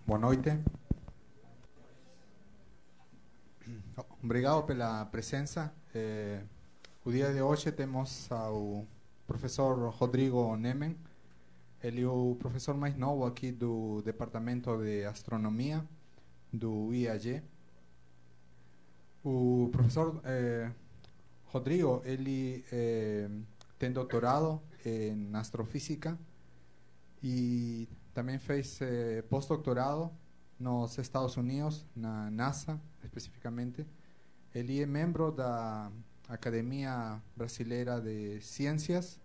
Boa noite. Obrigado pela presença. O dia de hoje temos ao professor Rodrigo Nemen. Ele é o professor mais novo aqui do Departamento de Astronomia do IAG. O professor Rodrigo, ele tem doutorado em astrofísica e também fez pós-doutorado nos Estados Unidos, na NASA especificamente. Ele é membro da Academia Brasileira de Ciências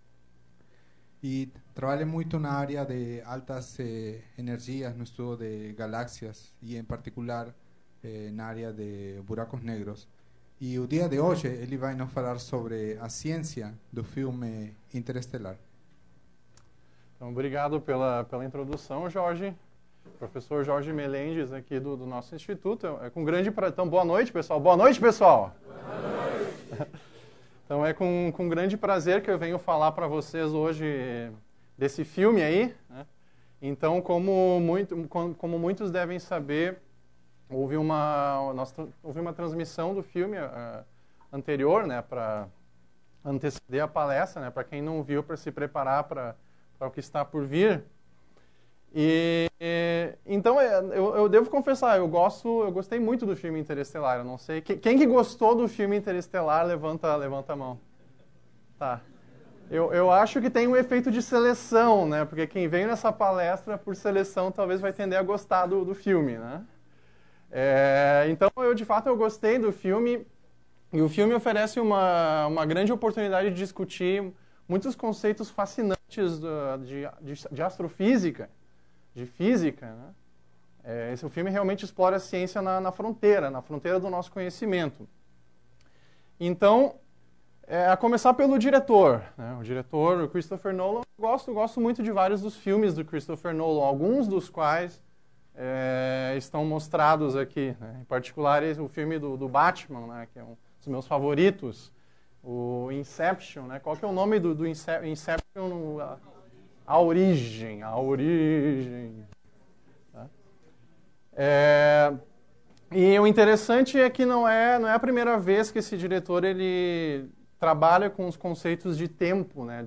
e trabalha muito na área de altas energias, no estudo de galáxias e, em particular, na área de buracos negros. E o dia de hoje ele vai nos falar sobre a ciência do filme Interestelar. Então, obrigado pela introdução, Jorge. Professor Jorge Melendes, aqui do nosso instituto. É com grande prazer. Então, boa noite, pessoal. Boa noite, pessoal. Boa noite. Então, é com grande prazer que eu venho falar para vocês hoje desse filme aí, né? Então, como muitos devem saber, houve uma transmissão do filme anterior, né, para anteceder a palestra, né, para quem não viu, para se preparar para o que está por vir. Então, eu devo confessar, eu gostei muito do filme Interestelar. Eu não sei, quem que gostou do filme Interestelar, levanta a mão. Tá. Eu acho que tem um efeito de seleção, né? Porque quem veio nessa palestra por seleção talvez vai tender a gostar do filme, né? Então, de fato, eu gostei do filme. E o filme oferece uma grande oportunidade de discutir muitos conceitos fascinantes de astrofísica, de física, né? Esse filme realmente explora a ciência na fronteira do nosso conhecimento. Então, a começar pelo diretor, né? O diretor, o Christopher Nolan. Eu gosto muito de vários dos filmes do Christopher Nolan, alguns dos quais estão mostrados aqui, né? Em particular, o filme do Batman, né? Que é um dos meus favoritos, o Inception, né? Qual que é o nome do Inception? A Origem. Tá? E o interessante é que não é a primeira vez que esse diretor ele trabalha com os conceitos de tempo, né?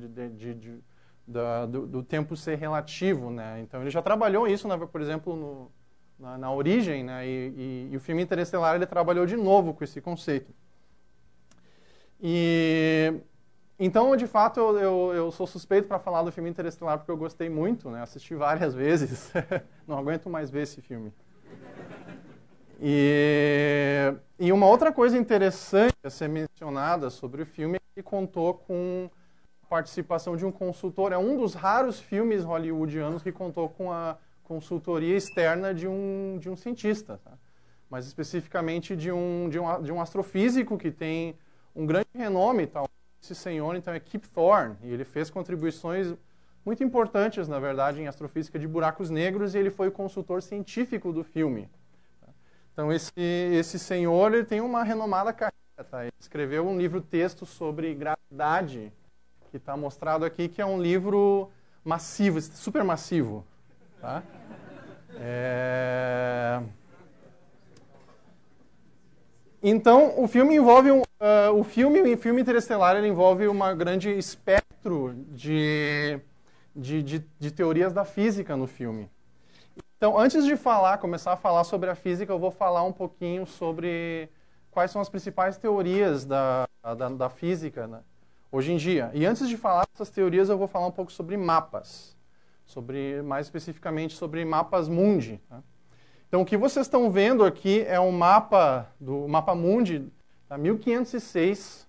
Do tempo ser relativo, né? Então ele já trabalhou isso, por exemplo, na Origem, né? E o filme Interestelar ele trabalhou de novo com esse conceito. Então, de fato, eu sou suspeito para falar do filme Interestelar porque eu gostei muito, né? Assisti várias vezes. Não aguento mais ver esse filme. E uma outra coisa interessante a ser mencionada sobre o filme é que ele contou com a participação de um consultor. É um dos raros filmes hollywoodianos que contou com a consultoria externa de um cientista, tá? Mas especificamente de um astrofísico que tem um grande renome, tal. Esse senhor, então, é Kip Thorne, e ele fez contribuições muito importantes, na verdade, em astrofísica de buracos negros, e ele foi o consultor científico do filme. Então, esse senhor ele tem uma renomada carreira. Tá? Ele escreveu um livro-texto sobre gravidade, que está mostrado aqui, que é um livro massivo, super massivo. Tá? Então, o filme envolve o filme Interestelar ele envolve um grande espectro de teorias da física no filme. Então, antes de começar a falar sobre a física, eu vou falar um pouquinho sobre quais são as principais teorias da física, né, hoje em dia. E antes de falar dessas teorias, eu vou falar um pouco sobre mapas, mais especificamente sobre mapas mundi. Tá? Então, o que vocês estão vendo aqui é um mapa do mapa mundi da 1506.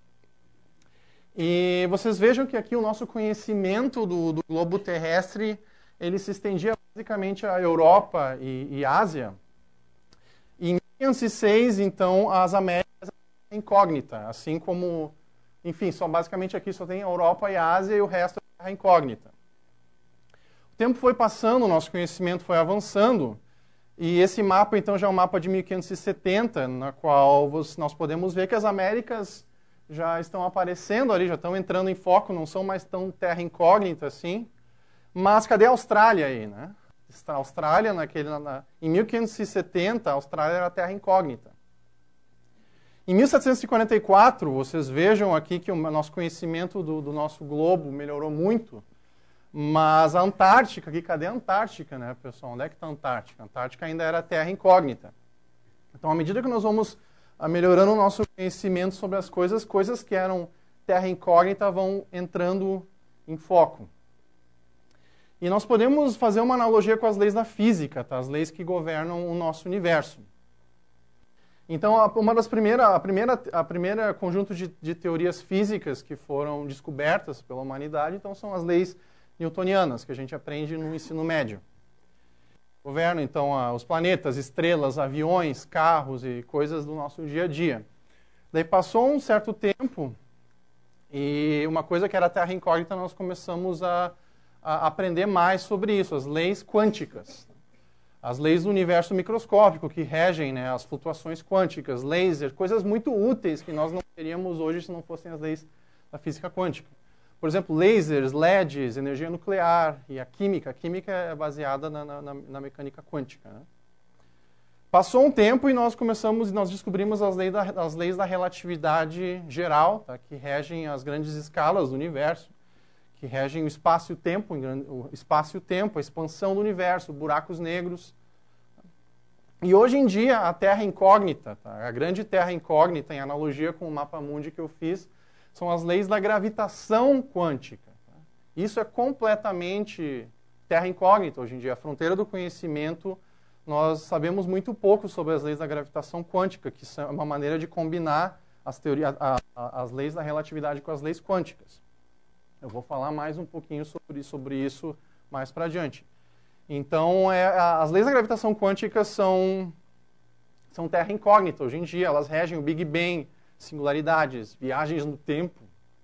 E vocês vejam que aqui o nosso conhecimento do globo terrestre ele se estendia basicamente à Europa e Ásia. E em 1506, então, as Américas eram incógnita, assim como, enfim, basicamente aqui só tem Europa e Ásia e o resto é terra incógnita. O tempo foi passando, o nosso conhecimento foi avançando. E esse mapa, então, já é um mapa de 1570, na qual nós podemos ver que as Américas já estão aparecendo ali, já estão entrando em foco, não são mais tão terra incógnita assim. Mas cadê a Austrália aí, né? Austrália, em 1570, a Austrália era terra incógnita. Em 1744, vocês vejam aqui que o nosso conhecimento do nosso globo melhorou muito, mas a Antártica, aqui, cadê a Antártica, né, pessoal? Onde é que está a Antártica? A Antártica ainda era terra incógnita. Então, à medida que nós vamos melhorando o nosso conhecimento sobre as coisas que eram terra incógnita vão entrando em foco. E nós podemos fazer uma analogia com as leis da física, tá? As leis que governam o nosso universo. Então, a primeira conjunto de teorias físicas que foram descobertas pela humanidade, então, são as leis newtonianas, que a gente aprende no ensino médio. Governam, então, os planetas, estrelas, aviões, carros e coisas do nosso dia a dia. Daí passou um certo tempo e uma coisa que era terra incógnita, nós começamos a aprender mais sobre isso, as leis quânticas. As leis do universo microscópico que regem, né, as flutuações quânticas, laser, coisas muito úteis que nós não teríamos hoje se não fossem as leis da física quântica. Por exemplo, lasers, LEDs, energia nuclear e a química. A química é baseada na mecânica quântica, né? Passou um tempo e nós descobrimos as leis da relatividade geral, tá, que regem as grandes escalas do universo, que regem o espaço-tempo, a expansão do universo, buracos negros. E hoje em dia, a Terra incógnita, tá, a grande Terra incógnita, em analogia com o mapa mundi que eu fiz, são as leis da gravitação quântica. Tá? Isso é completamente terra incógnita hoje em dia. A fronteira do conhecimento, nós sabemos muito pouco sobre as leis da gravitação quântica, que são uma maneira de combinar as leis da relatividade com as leis quânticas. Eu vou falar mais um pouquinho sobre isso mais para adiante. Então, as leis da gravitação quântica são terra incógnita hoje em dia. Elas regem o Big Bang, singularidades, viagens no tempo.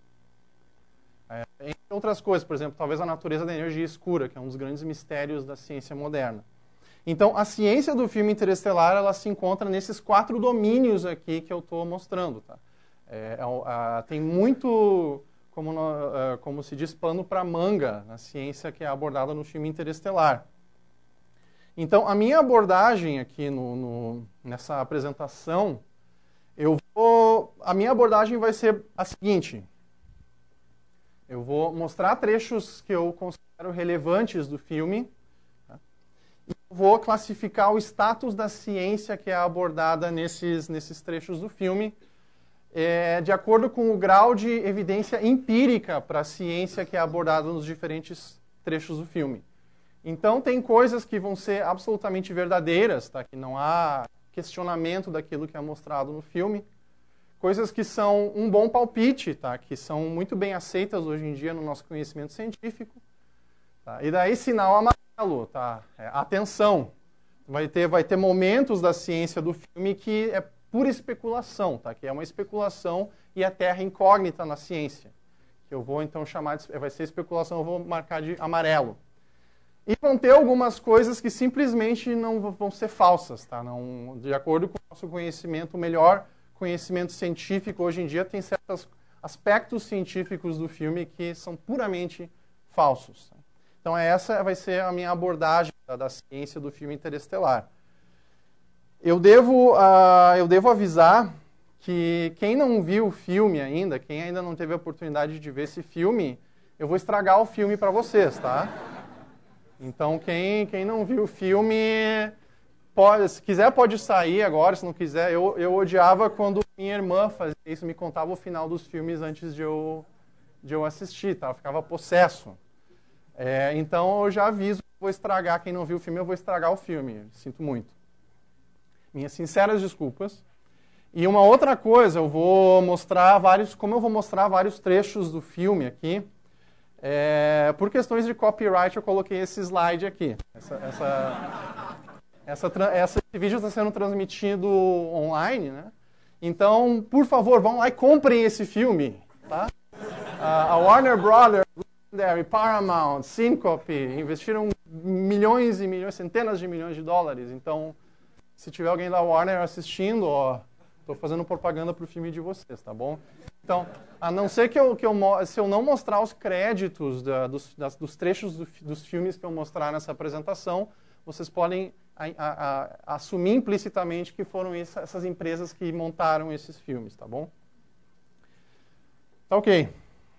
Entre outras coisas, por exemplo, talvez a natureza da energia escura, que é um dos grandes mistérios da ciência moderna. Então, a ciência do filme Interestelar, ela se encontra nesses 4 domínios aqui que eu estou mostrando. Tá? Tem muito, como se diz, pano para manga na ciência que é abordada no filme Interestelar. Então, a minha abordagem aqui nessa apresentação, a minha abordagem vai ser a seguinte. Eu vou mostrar trechos que eu considero relevantes do filme, tá? E vou classificar o status da ciência que é abordada nesses trechos do filme, de acordo com o grau de evidência empírica para a ciência que é abordada nos diferentes trechos do filme. Então, tem coisas que vão ser absolutamente verdadeiras, tá? Que não há questionamento daquilo que é mostrado no filme. Coisas que são um bom palpite, tá? Que são muito bem aceitas hoje em dia no nosso conhecimento científico. Tá? E daí, sinal amarelo, tá? Atenção. Vai ter momentos da ciência do filme que é pura especulação, tá? Que é uma especulação e é terra incógnita na ciência. Que eu vou, então, vai ser especulação, eu vou marcar de amarelo. E vão ter algumas coisas que simplesmente não vão ser falsas, tá? Não, de acordo com o nosso conhecimento, o melhor conhecimento científico hoje em dia tem certos aspectos científicos do filme que são puramente falsos. Tá? Então essa vai ser a minha abordagem da ciência do filme Interestelar. Eu devo avisar que quem não viu o filme ainda, quem ainda não teve a oportunidade de ver esse filme, eu vou estragar o filme para vocês, tá? Então, quem não viu o filme, se quiser pode sair agora, se não quiser. Eu odiava quando minha irmã fazia isso, me contava o final dos filmes antes de eu assistir, tá? Eu ficava possesso. Então, eu já aviso que vou estragar, quem não viu o filme, eu vou estragar o filme. Sinto muito. Minhas sinceras desculpas. E uma outra coisa, eu vou mostrar como eu vou mostrar vários trechos do filme aqui, por questões de copyright, eu coloquei esse slide aqui. Esse vídeo está sendo transmitido online, né? Então, por favor, vão lá e comprem esse filme. Tá? A Warner Brothers, Legendary, Paramount, Syncope investiram milhões e milhões, centenas de milhões de dólares. Então, se tiver alguém da Warner assistindo, estou fazendo propaganda para o filme de vocês, tá bom? Então, A não ser se eu não mostrar os créditos dos trechos dos filmes que eu mostrar nessa apresentação, vocês podem assumir implicitamente que foram essas empresas que montaram esses filmes, tá bom? Tá ok.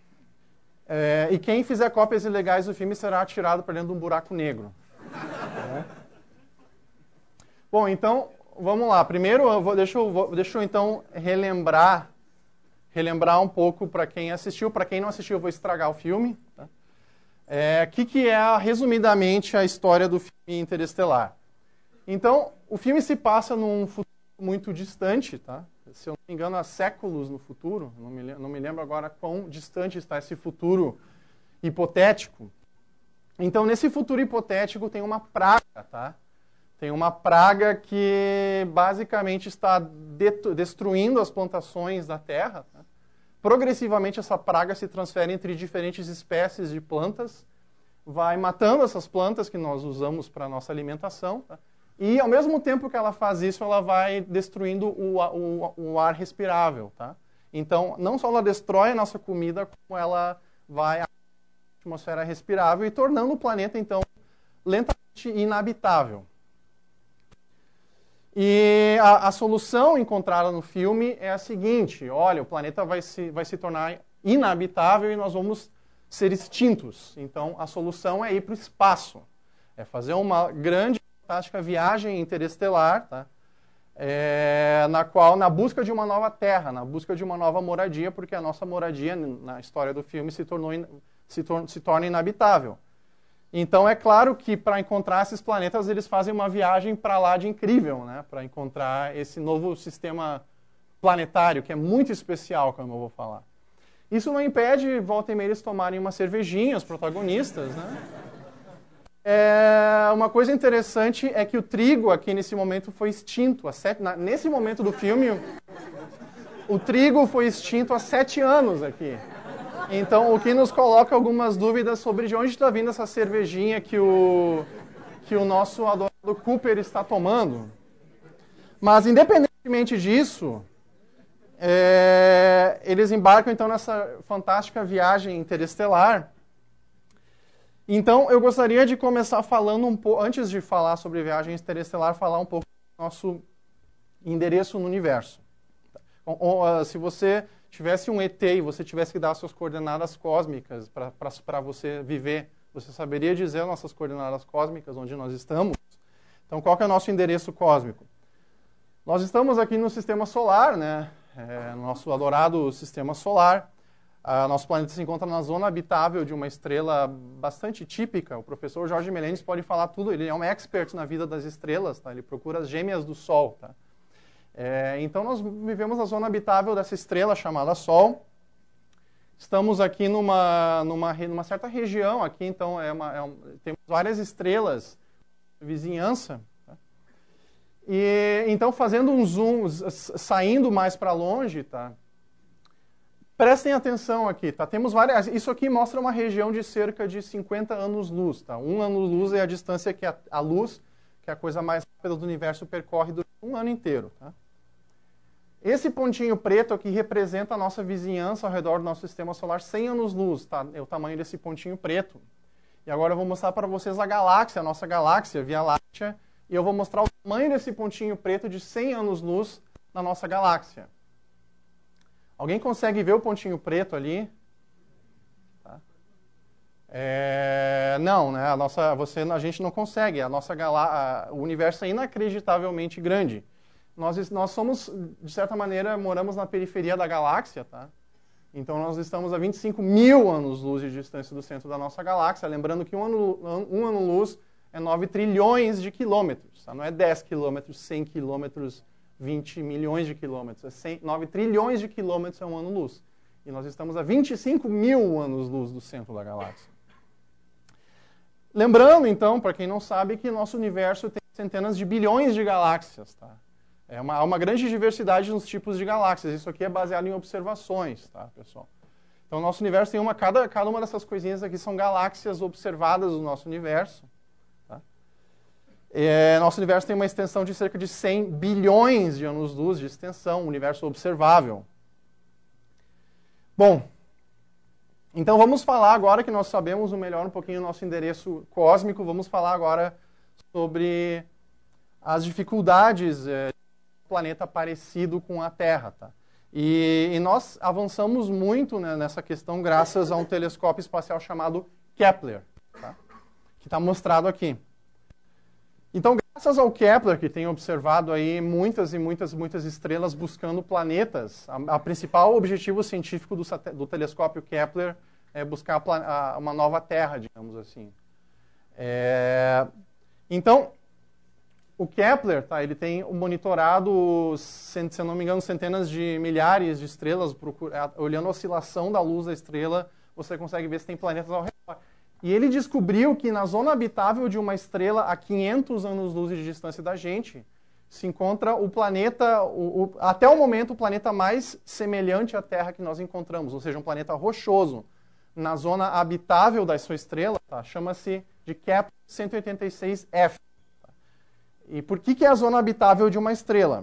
E quem fizer cópias ilegais do filme será atirado para dentro de um buraco negro. Tá bom, então, vamos lá. Primeiro, deixa eu então relembrar um pouco para quem assistiu. Para quem não assistiu, eu vou estragar o filme. Tá? Que é, resumidamente, a história do filme Interestelar. Então, o filme se passa num futuro muito distante, tá? Se eu não me engano, há séculos no futuro. Não me lembro agora quão distante está esse futuro hipotético. Então, nesse futuro hipotético, tem uma praga, tá? Tem uma praga que basicamente está destruindo as plantações da Terra. Tá? Progressivamente, essa praga se transfere entre diferentes espécies de plantas, vai matando essas plantas que nós usamos para a nossa alimentação, tá? E, ao mesmo tempo que ela faz isso, ela vai destruindo o ar respirável. Tá? Então, não só ela destrói a nossa comida, como ela vai à atmosfera respirável e tornando o planeta, então, lentamente inabitável. E a solução encontrada no filme é a seguinte: olha, o planeta vai se tornar inabitável e nós vamos ser extintos. Então, a solução é ir para o espaço. É fazer uma grande, fantástica viagem interestelar, tá? Na busca de uma nova terra, na busca de uma nova moradia, porque a nossa moradia, na história do filme, se torna inabitável. Então, é claro que para encontrar esses planetas, eles fazem uma viagem para lá de incrível, né? Para encontrar esse novo sistema planetário, que é muito especial, como eu vou falar. Isso não impede, volta e meia, eles tomarem uma cervejinha, os protagonistas, né? Uma coisa interessante é que o trigo aqui nesse momento foi extinto. Nesse momento do filme, o trigo foi extinto há 7 anos aqui. Então, o que nos coloca algumas dúvidas sobre de onde está vindo essa cervejinha que o nosso adorado Cooper está tomando. Mas, independentemente disso, eles embarcam, então, nessa fantástica viagem interestelar. Então, eu gostaria de começar falando um pouco, antes de falar sobre viagem interestelar, falar um pouco do nosso endereço no universo. Se você tivesse um ET e você tivesse que dar suas coordenadas cósmicas para você viver, você saberia dizer as nossas coordenadas cósmicas, onde nós estamos? Então, qual que é o nosso endereço cósmico? Nós estamos aqui no Sistema Solar, né? Nosso adorado Sistema Solar. Nosso planeta se encontra na zona habitável de uma estrela bastante típica. O professor Jorge Melenis pode falar tudo. Ele é um expert na vida das estrelas, tá? Ele procura as gêmeas do Sol, tá? Então, nós vivemos na zona habitável dessa estrela chamada Sol. Estamos aqui numa certa região. Aqui, então, temos várias estrelas de vizinhança. Tá? E, então, fazendo um zoom, saindo mais para longe, tá? Prestem atenção aqui. Tá? Temos várias. Isso aqui mostra uma região de cerca de 50 anos-luz. Tá? 1 ano-luz é a distância que a luz, que é a coisa mais rápida do universo, percorre durante um ano inteiro. Tá? Esse pontinho preto aqui representa a nossa vizinhança ao redor do nosso sistema solar 100 anos-luz, tá? É o tamanho desse pontinho preto. E agora eu vou mostrar para vocês a galáxia, a nossa galáxia, Via Láctea, e eu vou mostrar o tamanho desse pontinho preto de 100 anos-luz na nossa galáxia. Alguém consegue ver o pontinho preto ali? Tá? Não, né? A gente não consegue. O universo é inacreditavelmente grande. Nós somos, de certa maneira, moramos na periferia da galáxia, tá? Então, nós estamos a 25 mil anos-luz de distância do centro da nossa galáxia. Lembrando que um ano-luz é 9 trilhões de quilômetros. Tá? Não é 10 quilômetros, 100 quilômetros, 20 milhões de quilômetros. 9 trilhões de quilômetros é um ano-luz. E nós estamos a 25 mil anos-luz do centro da galáxia. Lembrando, então, para quem não sabe, que nosso universo tem centenas de bilhões de galáxias, tá? Há uma grande diversidade nos tipos de galáxias. Isso aqui é baseado em observações, tá, pessoal? Então, o nosso universo tem cada uma dessas coisinhas aqui são galáxias observadas do nosso universo. Tá? Nosso universo tem uma extensão de cerca de 100 bilhões de anos-luz de extensão, um universo observável. Bom, então vamos falar agora que nós sabemos melhor um pouquinho o nosso endereço cósmico, vamos falar agora sobre as dificuldades de um planeta parecido com a Terra, tá? E nós avançamos muito, né, nessa questão graças a um telescópio espacial chamado Kepler, tá? Que está mostrado aqui. Então, graças ao Kepler, que tem observado aí muitas estrelas buscando planetas, a principal objetivo científico do telescópio Kepler é buscar uma nova Terra, digamos assim. Então, o Kepler, tá, ele tem monitorado, se eu não me engano, centenas de milhares de estrelas, olhando a oscilação da luz da estrela, você consegue ver se tem planetas ao redor. E ele descobriu que na zona habitável de uma estrela a 500 anos-luz de distância da gente, se encontra o planeta, até o momento, o planeta mais semelhante à Terra que nós encontramos, ou seja, um planeta rochoso. Na zona habitável da sua estrela, tá, chama-se de Kepler 186f. E por que é a zona habitável de uma estrela?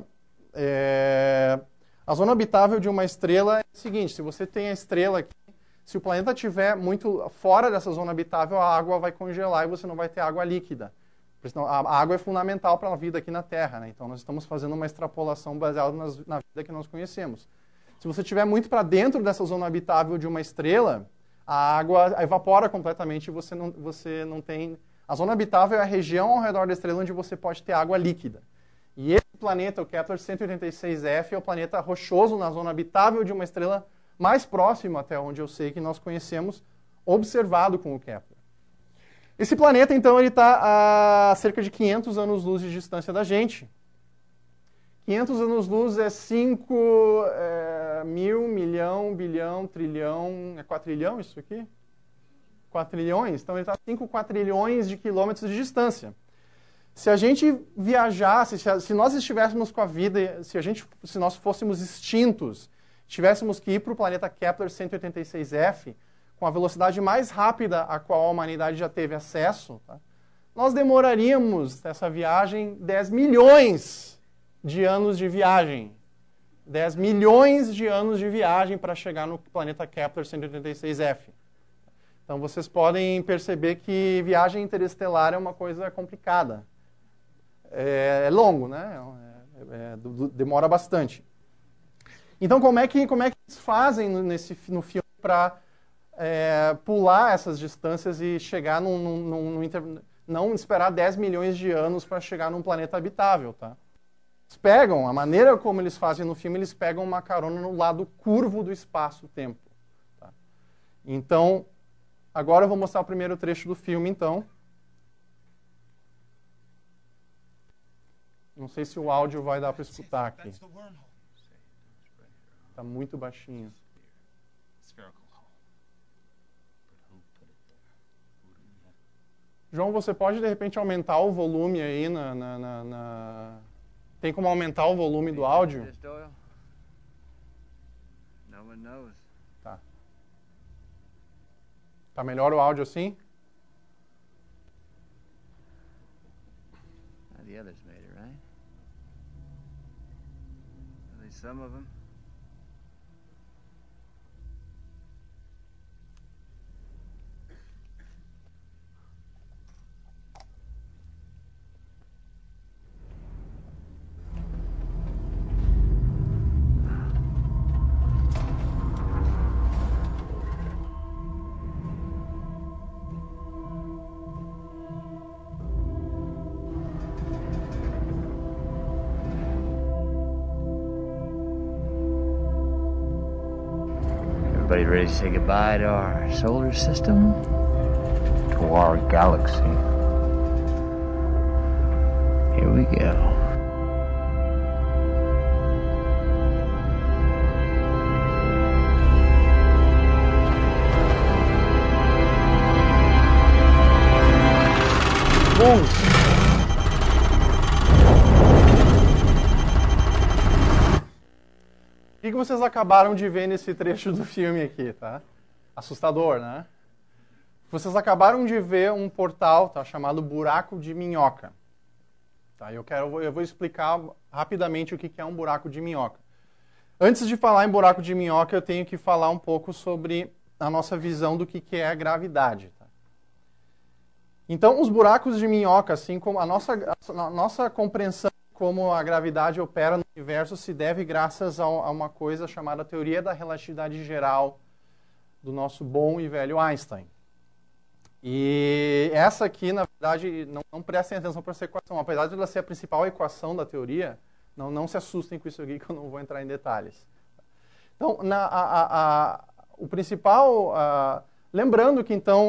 A zona habitável de uma estrela é o seguinte, se você tem a estrela aqui, se o planeta estiver muito fora dessa zona habitável, a água vai congelar e você não vai ter água líquida. A água é fundamental para a vida aqui na Terra, né? Então nós estamos fazendo uma extrapolação baseada na vida que nós conhecemos. Se você estiver muito para dentro dessa zona habitável de uma estrela, a água evapora completamente e você não tem... A zona habitável é a região ao redor da estrela onde você pode ter água líquida. E esse planeta, o Kepler 186f, é o planeta rochoso na zona habitável de uma estrela mais próximo, até onde eu sei que nós conhecemos, observado com o Kepler. Esse planeta, então, ele está a cerca de 500 anos-luz de distância da gente. 500 anos-luz é 5 mil, milhão, bilhão, trilhão... É quatrilhão isso aqui? 4 trilhões? Então ele está a 5 quatrilhões de quilômetros de distância. Se a gente viajasse, se nós estivéssemos com a vida, se nós fôssemos extintos, tivéssemos que ir para o planeta Kepler 186f, com a velocidade mais rápida a qual a humanidade já teve acesso, tá? Nós demoraríamos nessa viagem 10 milhões de anos de viagem. 10 milhões de anos de viagem para chegar no planeta Kepler 186f. Então vocês podem perceber que viagem interestelar é uma coisa complicada. É longo, né? Demora bastante. Então como é que eles fazem no filme para pular essas distâncias e chegar não esperar 10 milhões de anos para chegar num planeta habitável, tá? Eles pegam, a maneira como eles fazem no filme, eles pegam uma carona no lado curvo do espaço-tempo. Tá? Então, agora eu vou mostrar o primeiro trecho do filme, então. Não sei se o áudio vai dar para escutar aqui. Está muito baixinho. João, você pode, de repente, aumentar o volume aí Tem como aumentar o volume do áudio? Tá. Tá melhor o áudio assim? The others made it, right? At least some of them. Everybody ready to say goodbye to our solar system? To our galaxy. Here we go. Bom. O que vocês acabaram de ver nesse trecho do filme aqui, tá? Assustador, né? Vocês acabaram de ver um portal, tá, chamado Buraco de Minhoca. Tá? Eu vou explicar rapidamente o que é um buraco de minhoca. Antes de falar em buraco de minhoca, eu tenho que falar um pouco sobre a nossa visão do que é a gravidade. Tá? Então, os buracos de minhoca, assim como a nossa compreensão de como a gravidade opera no universo, se deve graças a uma coisa chamada teoria da relatividade geral do nosso bom e velho Einstein. E essa aqui, na verdade, não prestem atenção para essa equação. Apesar de ela ser a principal equação da teoria, não se assustem com isso aqui, que eu não vou entrar em detalhes. Então, o principal... lembrando que, então,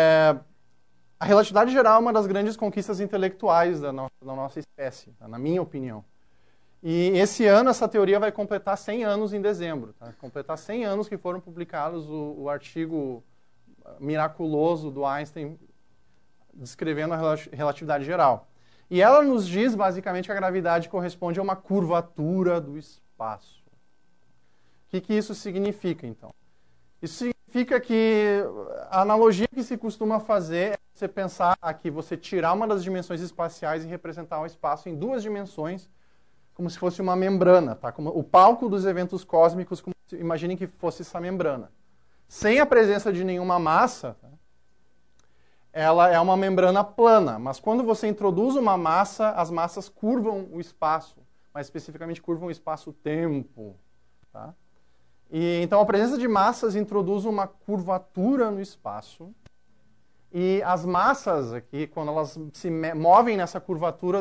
a relatividade geral é uma das grandes conquistas intelectuais da nossa espécie, tá? Na minha opinião. E esse ano, essa teoria vai completar 100 anos em dezembro. Tá? Completar 100 anos que foram publicados o artigo miraculoso do Einstein descrevendo a relatividade geral. E ela nos diz, basicamente, que a gravidade corresponde a uma curvatura do espaço. O que isso significa, então? Isso significa que a analogia que se costuma fazer é você pensar aqui, você tirar uma das dimensões espaciais e representar o espaço em duas dimensões, como se fosse uma membrana, tá? Como o palco dos eventos cósmicos, imaginem que fosse essa membrana. Sem a presença de nenhuma massa, tá? Ela é uma membrana plana, mas quando você introduz uma massa, as massas curvam o espaço, mais especificamente curvam o espaço-tempo. Tá? E então a presença de massas introduz uma curvatura no espaço, e as massas aqui, quando elas se movem nessa curvatura,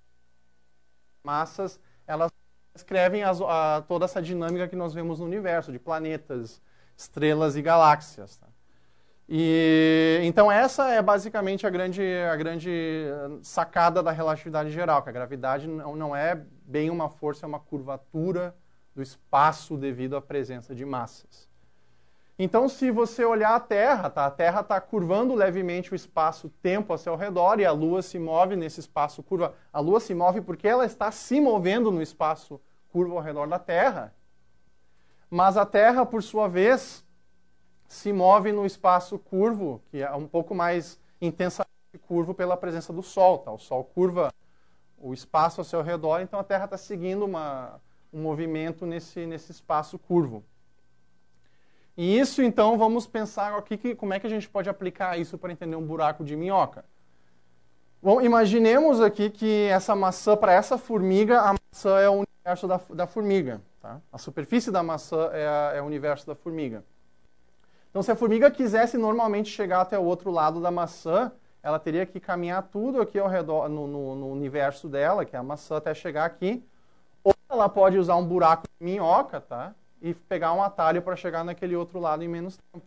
massas, elas descrevem toda essa dinâmica que nós vemos no universo, de planetas, estrelas e galáxias. Tá? E então essa é basicamente a grande sacada da relatividade geral, que a gravidade não é bem uma força, é uma curvatura do espaço devido à presença de massas. Então, se você olhar a Terra, tá? A Terra está curvando levemente o espaço-tempo ao seu redor e a Lua se move nesse espaço curva. A Lua se move porque ela está se movendo no espaço curvo ao redor da Terra. Mas a Terra, por sua vez, se move no espaço curvo, que é um pouco mais intensamente curvo pela presença do Sol. Tá? O Sol curva o espaço ao seu redor, então a Terra está seguindo um movimento nesse espaço curvo. E isso, então, vamos pensar aqui como é que a gente pode aplicar isso para entender um buraco de minhoca. Bom, imaginemos aqui que essa maçã, para essa formiga, a maçã é o universo da formiga. Tá? A superfície da maçã é o universo da formiga. Então, se a formiga quisesse normalmente chegar até o outro lado da maçã, ela teria que caminhar tudo aqui ao redor, no universo dela, que é a maçã, até chegar aqui. Ou ela pode usar um buraco de minhoca, tá? E pegar um atalho para chegar naquele outro lado em menos tempo.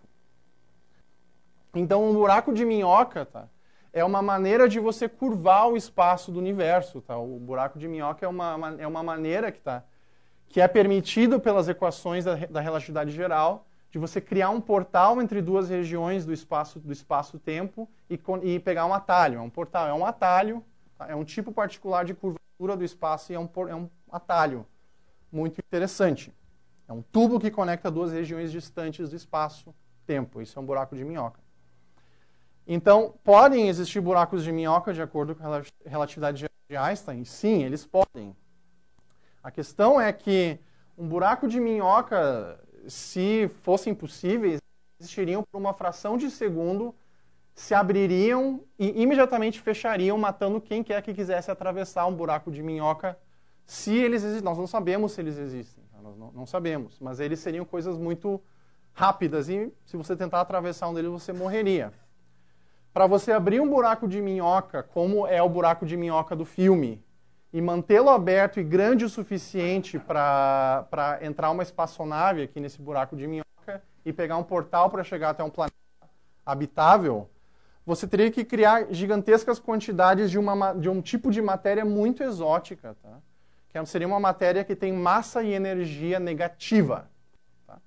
Então, um buraco de minhoca, tá? É uma maneira de você curvar o espaço do universo, tá? O buraco de minhoca é uma maneira que é permitido pelas equações da relatividade geral de você criar um portal entre duas regiões do espaço-tempo e pegar um atalho. Um portal é um atalho, tá? É um tipo particular de curvatura do espaço e é um atalho muito interessante. É um tubo que conecta duas regiões distantes do espaço-tempo. Isso é um buraco de minhoca. Então, podem existir buracos de minhoca de acordo com a relatividade de Einstein? Sim, eles podem. A questão é que um buraco de minhoca, se fossem possíveis, existiriam por uma fração de segundo, se abririam e imediatamente fechariam, matando quem quer que quisesse atravessar um buraco de minhoca, se eles existem. Nós não sabemos se eles existem. Nós não sabemos, mas eles seriam coisas muito rápidas e se você tentar atravessar um deles, você morreria. Para você abrir um buraco de minhoca, como é o buraco de minhoca do filme, e mantê-lo aberto e grande o suficiente para entrar uma espaçonave aqui nesse buraco de minhoca e pegar um portal para chegar até um planeta habitável, você teria que criar gigantescas quantidades de um tipo de matéria muito exótica, tá? Que seria uma matéria que tem massa e energia negativa. Tá?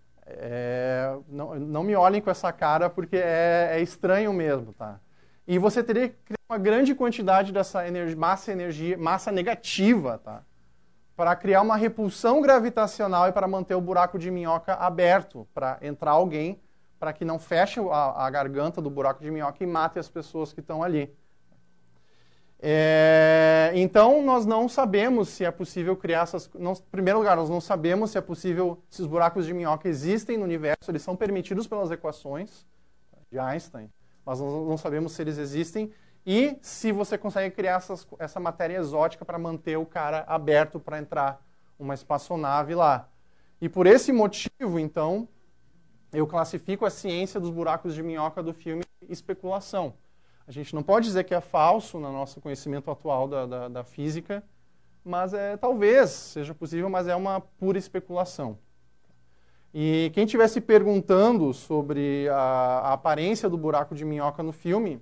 Não me olhem com essa cara, porque é estranho mesmo. Tá? E você teria que criar uma grande quantidade dessa massa negativa, tá? Para criar uma repulsão gravitacional e para manter o buraco de minhoca aberto, para entrar alguém, para que não feche a garganta do buraco de minhoca e mate as pessoas que estão ali. Então, nós não sabemos se é possível criar essas... Em primeiro lugar, nós não sabemos se é possível, se os buracos de minhoca existem no universo, eles são permitidos pelas equações de Einstein, mas nós não sabemos se eles existem e se você consegue criar essa matéria exótica para manter o cara aberto para entrar uma espaçonave lá. E por esse motivo, então, eu classifico a ciência dos buracos de minhoca do filme especulação. A gente não pode dizer que é falso no nosso conhecimento atual da física, mas talvez seja possível, mas é uma pura especulação. E quem estiver se perguntando sobre a aparência do buraco de minhoca no filme,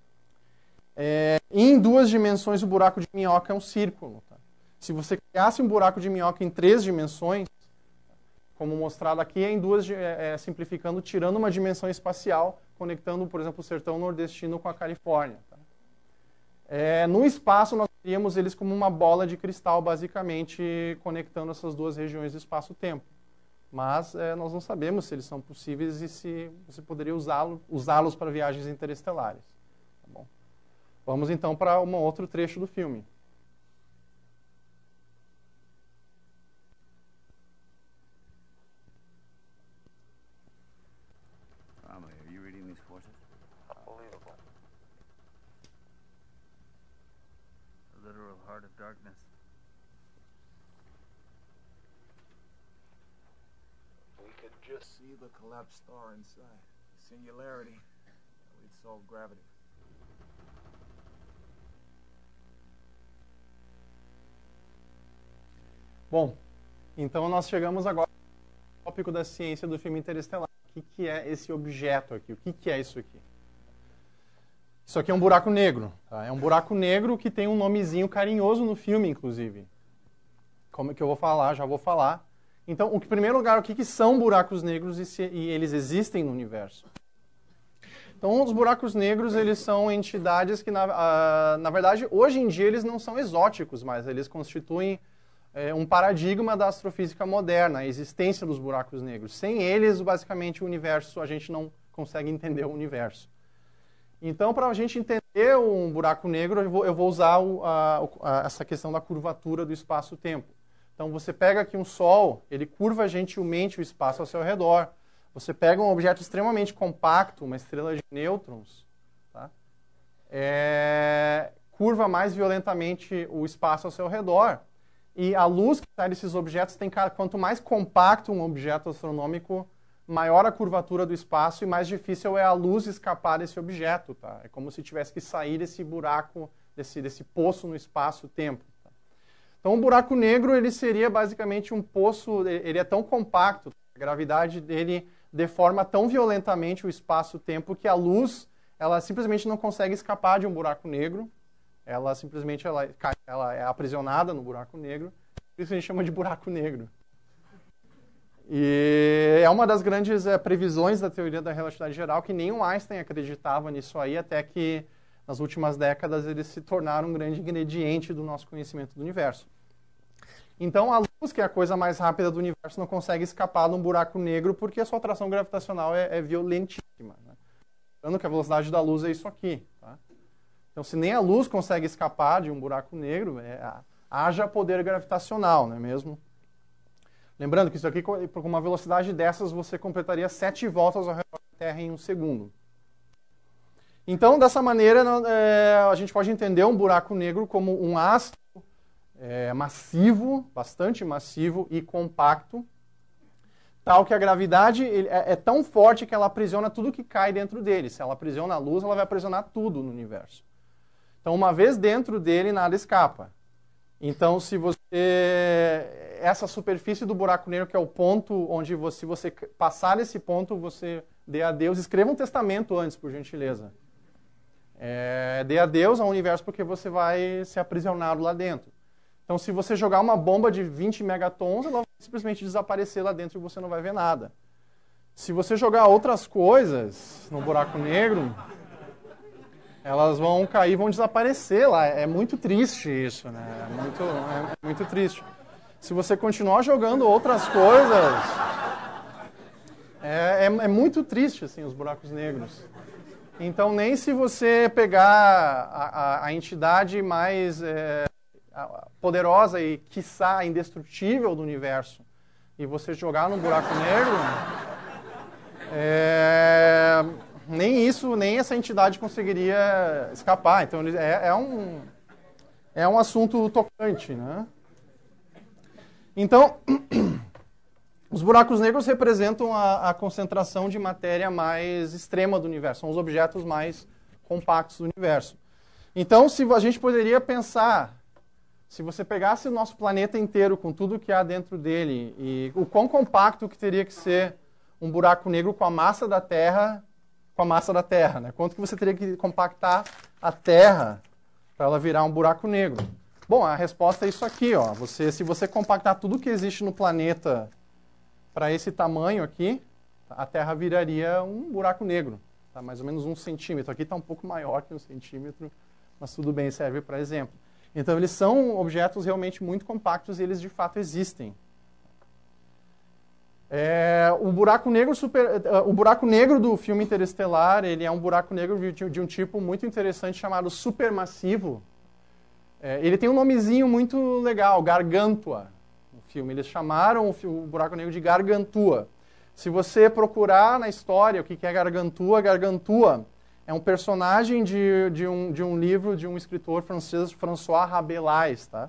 em 2 dimensões o buraco de minhoca é um círculo. Tá? Se você criasse um buraco de minhoca em 3 dimensões, como mostrado aqui, simplificando, tirando uma dimensão espacial, conectando, por exemplo, o sertão nordestino com a Califórnia. Tá? No espaço, nós teríamos eles como uma bola de cristal, basicamente, conectando essas 2 regiões do espaço-tempo. Mas nós não sabemos se eles são possíveis e se você poderia usá-los para viagens interestelares. Tá bom? Vamos, então, para um outro trecho do filme. Heart of darkness. We could just see the collapsed star inside. Singularity. We'd solve gravity. Bom, então nós chegamos agora ao tópico da ciência do filme Interestelar. O que é esse objeto aqui? O que é isso aqui? Isso aqui é um buraco negro. Tá? É um buraco negro que tem um nomezinho carinhoso no filme, inclusive. Como que eu vou falar? Já vou falar. Então, em primeiro lugar, o que são buracos negros e eles existem no universo? Então, os buracos negros, eles são entidades que, na verdade, hoje em dia, eles não são exóticos, mas eles constituem um paradigma da astrofísica moderna, a existência dos buracos negros. Sem eles, basicamente, o universo, a gente não consegue entender o universo. Então, para a gente entender um buraco negro, eu vou usar essa questão da curvatura do espaço-tempo. Então, você pega aqui um Sol, ele curva gentilmente o espaço ao seu redor. Você pega um objeto extremamente compacto, uma estrela de nêutrons, tá? Curva mais violentamente o espaço ao seu redor. E a luz que sai desses objetos, quanto mais compacto um objeto astronômico, maior a curvatura do espaço e mais difícil é a luz escapar desse objeto. Tá? É como se tivesse que sair desse buraco, desse poço no espaço-tempo. Tá? Então, um buraco negro ele seria basicamente um poço, ele é tão compacto, a gravidade dele deforma tão violentamente o espaço-tempo que a luz ela simplesmente não consegue escapar de um buraco negro. Ela simplesmente ela é aprisionada no buraco negro. Por isso a gente chama de buraco negro. E é uma das grandes previsões da teoria da relatividade geral, que nem o Einstein acreditava nisso aí, até que nas últimas décadas eles se tornaram um grande ingrediente do nosso conhecimento do universo. Então a luz, que é a coisa mais rápida do universo, não consegue escapar de um buraco negro porque a sua atração gravitacional é violentíssima. Né? Lembrando que a velocidade da luz é isso aqui. Tá? Então se nem a luz consegue escapar de um buraco negro, haja poder gravitacional, não é mesmo? Lembrando que isso aqui, com uma velocidade dessas, você completaria 7 voltas ao redor da Terra em 1 segundo. Então, dessa maneira, a gente pode entender um buraco negro como um astro massivo, bastante massivo e compacto, tal que a gravidade é tão forte que ela aprisiona tudo que cai dentro dele. Se ela aprisiona a luz, ela vai aprisionar tudo no universo. Então, uma vez dentro dele, nada escapa. Então, se essa superfície do buraco negro, que é o ponto onde, se você passar esse ponto, você dê a Deus. Escreva um testamento antes, por gentileza. Dê a Deus ao universo, porque você vai ser aprisionado lá dentro. Então, se você jogar uma bomba de 20 megatons, ela vai simplesmente desaparecer lá dentro e você não vai ver nada. Se você jogar outras coisas no buraco negro, elas vão cair e vão desaparecer lá. É muito triste isso, né? É muito triste. Se você continuar jogando outras coisas, é muito triste, assim, os buracos negros. Então, nem se você pegar a entidade mais poderosa e, quiçá, indestrutível do universo, e você jogar num buraco negro, nem isso, nem essa entidade conseguiria escapar. Então, é um assunto tocante, né? Então, os buracos negros representam a concentração de matéria mais extrema do universo. São os objetos mais compactos do universo. Então, se a gente poderia pensar, se você pegasse o nosso planeta inteiro com tudo que há dentro dele, e o quão compacto que teria que ser um buraco negro com a massa da Terra, né? Quanto que você teria que compactar a Terra para ela virar um buraco negro? Bom, a resposta é isso aqui, ó. Se você compactar tudo que existe no planeta para esse tamanho aqui, a Terra viraria um buraco negro, tá? Mais ou menos 1 centímetro. Aqui está um pouco maior que 1 centímetro, mas tudo bem, serve para exemplo. Então, eles são objetos realmente muito compactos e eles de fato existem. O buraco negro do filme Interestelar, ele é um buraco negro de um tipo muito interessante chamado supermassivo. Ele tem um nomezinho muito legal, Gargantua, no filme. Eles chamaram o buraco negro de Gargantua. Se você procurar na história o que é Gargantua, Gargantua é um personagem de um livro de um escritor francês, François Rabelais, tá?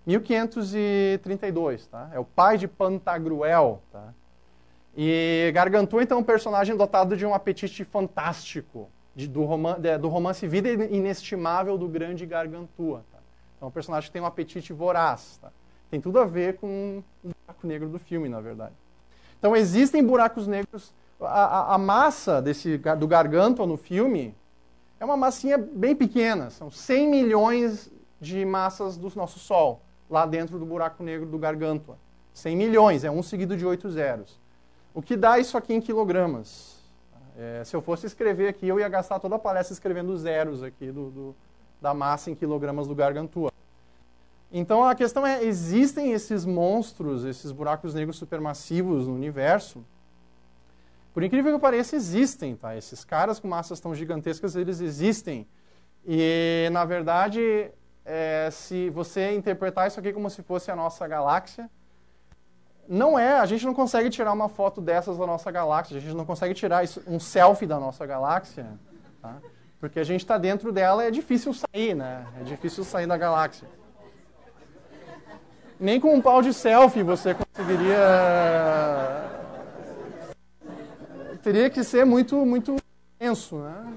1532, tá? É o pai de Pantagruel, tá? E Gargantua, então, é um personagem dotado de um apetite fantástico, do romance Vida Inestimável do grande Gargantua. Tá? Então, é um personagem que tem um apetite voraz. Tá? Tem tudo a ver com o buraco negro do filme, na verdade. Então, existem buracos negros. A massa do Gargantua no filme é uma massinha bem pequena. São 100 milhões de massas do nosso Sol, lá dentro do buraco negro do Gargantua. 100 milhões, é 1 seguido de 8 zeros. O que dá isso aqui em quilogramas? Se eu fosse escrever aqui, eu ia gastar toda a palestra escrevendo zeros aqui da massa em quilogramas do Gargantua. Então a questão é, existem esses monstros, esses buracos negros supermassivos no universo? Por incrível que pareça, existem, tá? Esses caras com massas tão gigantescas, eles existem. E, na verdade, se você interpretar isso aqui como se fosse a nossa galáxia, a gente não consegue tirar uma foto dessas da nossa galáxia, a gente não consegue tirar um selfie da nossa galáxia, tá? Porque a gente está dentro dela e é difícil sair, né? É difícil sair da galáxia. Nem com um pau de selfie você conseguiria... Teria que ser muito, muito intenso, né?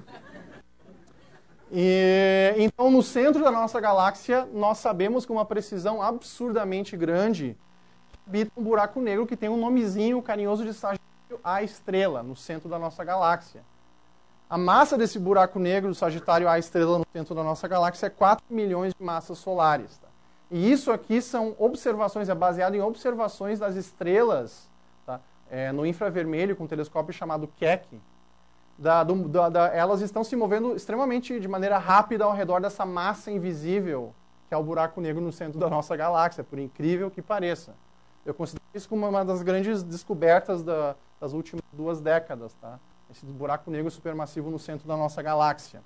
Então, no centro da nossa galáxia, nós sabemos com uma precisão absurdamente grande habita um buraco negro que tem um nomezinho carinhoso de Sagitário A estrela, no centro da nossa galáxia. A massa desse buraco negro do Sagitário A estrela no centro da nossa galáxia é 4 milhões de massas solares. Tá? E isso aqui são observações, é baseado em observações das estrelas, tá? No infravermelho, com um telescópio chamado Keck. Elas estão se movendo extremamente de maneira rápida ao redor dessa massa invisível, que é o buraco negro no centro da nossa galáxia, por incrível que pareça. Eu considero isso como uma das grandes descobertas das últimas 2 décadas, tá? Esse buraco negro supermassivo no centro da nossa galáxia.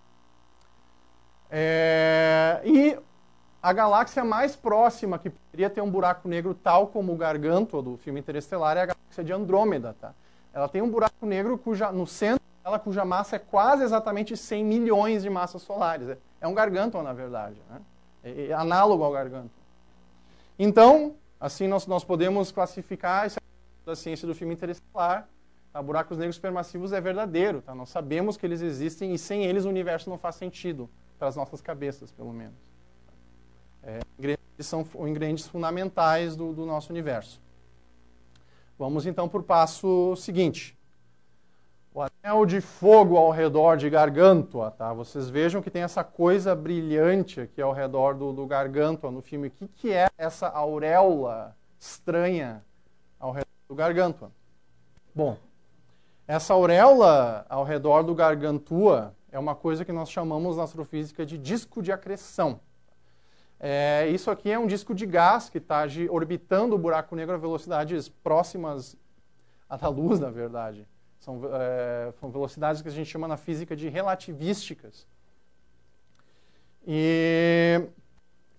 E a galáxia mais próxima que poderia ter um buraco negro tal como o Gargantua do filme Interestelar é a galáxia de Andrômeda, tá? Ela tem um buraco negro no centro dela, cuja massa é quase exatamente 100 milhões de massas solares. É um Gargantua, na verdade, né? É análogo ao Gargantua. Então, assim nós podemos classificar essa da ciência do filme Interestelar. Tá? Buracos negros supermassivos é verdadeiro. Tá? Nós sabemos que eles existem e sem eles o universo não faz sentido, para as nossas cabeças, pelo menos. Eles são ingredientes fundamentais do nosso universo. Vamos então para o passo seguinte. O anel de fogo ao redor de Gargantua. Tá? Vocês vejam que tem essa coisa brilhante aqui ao redor do Gargantua no filme. O que é essa auréola estranha ao redor do Gargantua? Bom, essa auréola ao redor do Gargantua é uma coisa que nós chamamos na astrofísica de disco de acreção. Isso aqui é um disco de gás que está orbitando o buraco negro a velocidades próximas à da luz, na verdade. São velocidades que a gente chama na física de relativísticas. E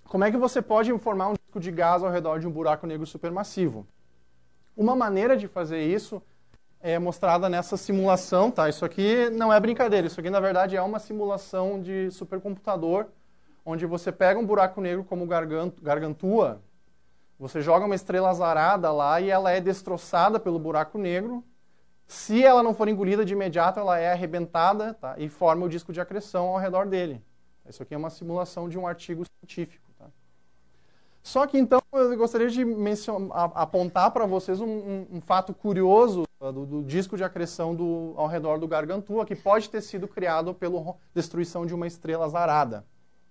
como é que você pode formar um disco de gás ao redor de um buraco negro supermassivo? Uma maneira de fazer isso é mostrada nessa simulação, tá? Isso aqui não é brincadeira, isso aqui na verdade é uma simulação de supercomputador, onde você pega um buraco negro como Gargantua, você joga uma estrela azarada lá e ela é destroçada pelo buraco negro. Se ela não for engolida de imediato, ela é arrebentada, tá? E forma o disco de acreção ao redor dele. Isso aqui é uma simulação de um artigo científico. Tá? Só que então eu gostaria de apontar para vocês um fato curioso do disco de acreção ao redor do Gargantua, que pode ter sido criado pela destruição de uma estrela azarada.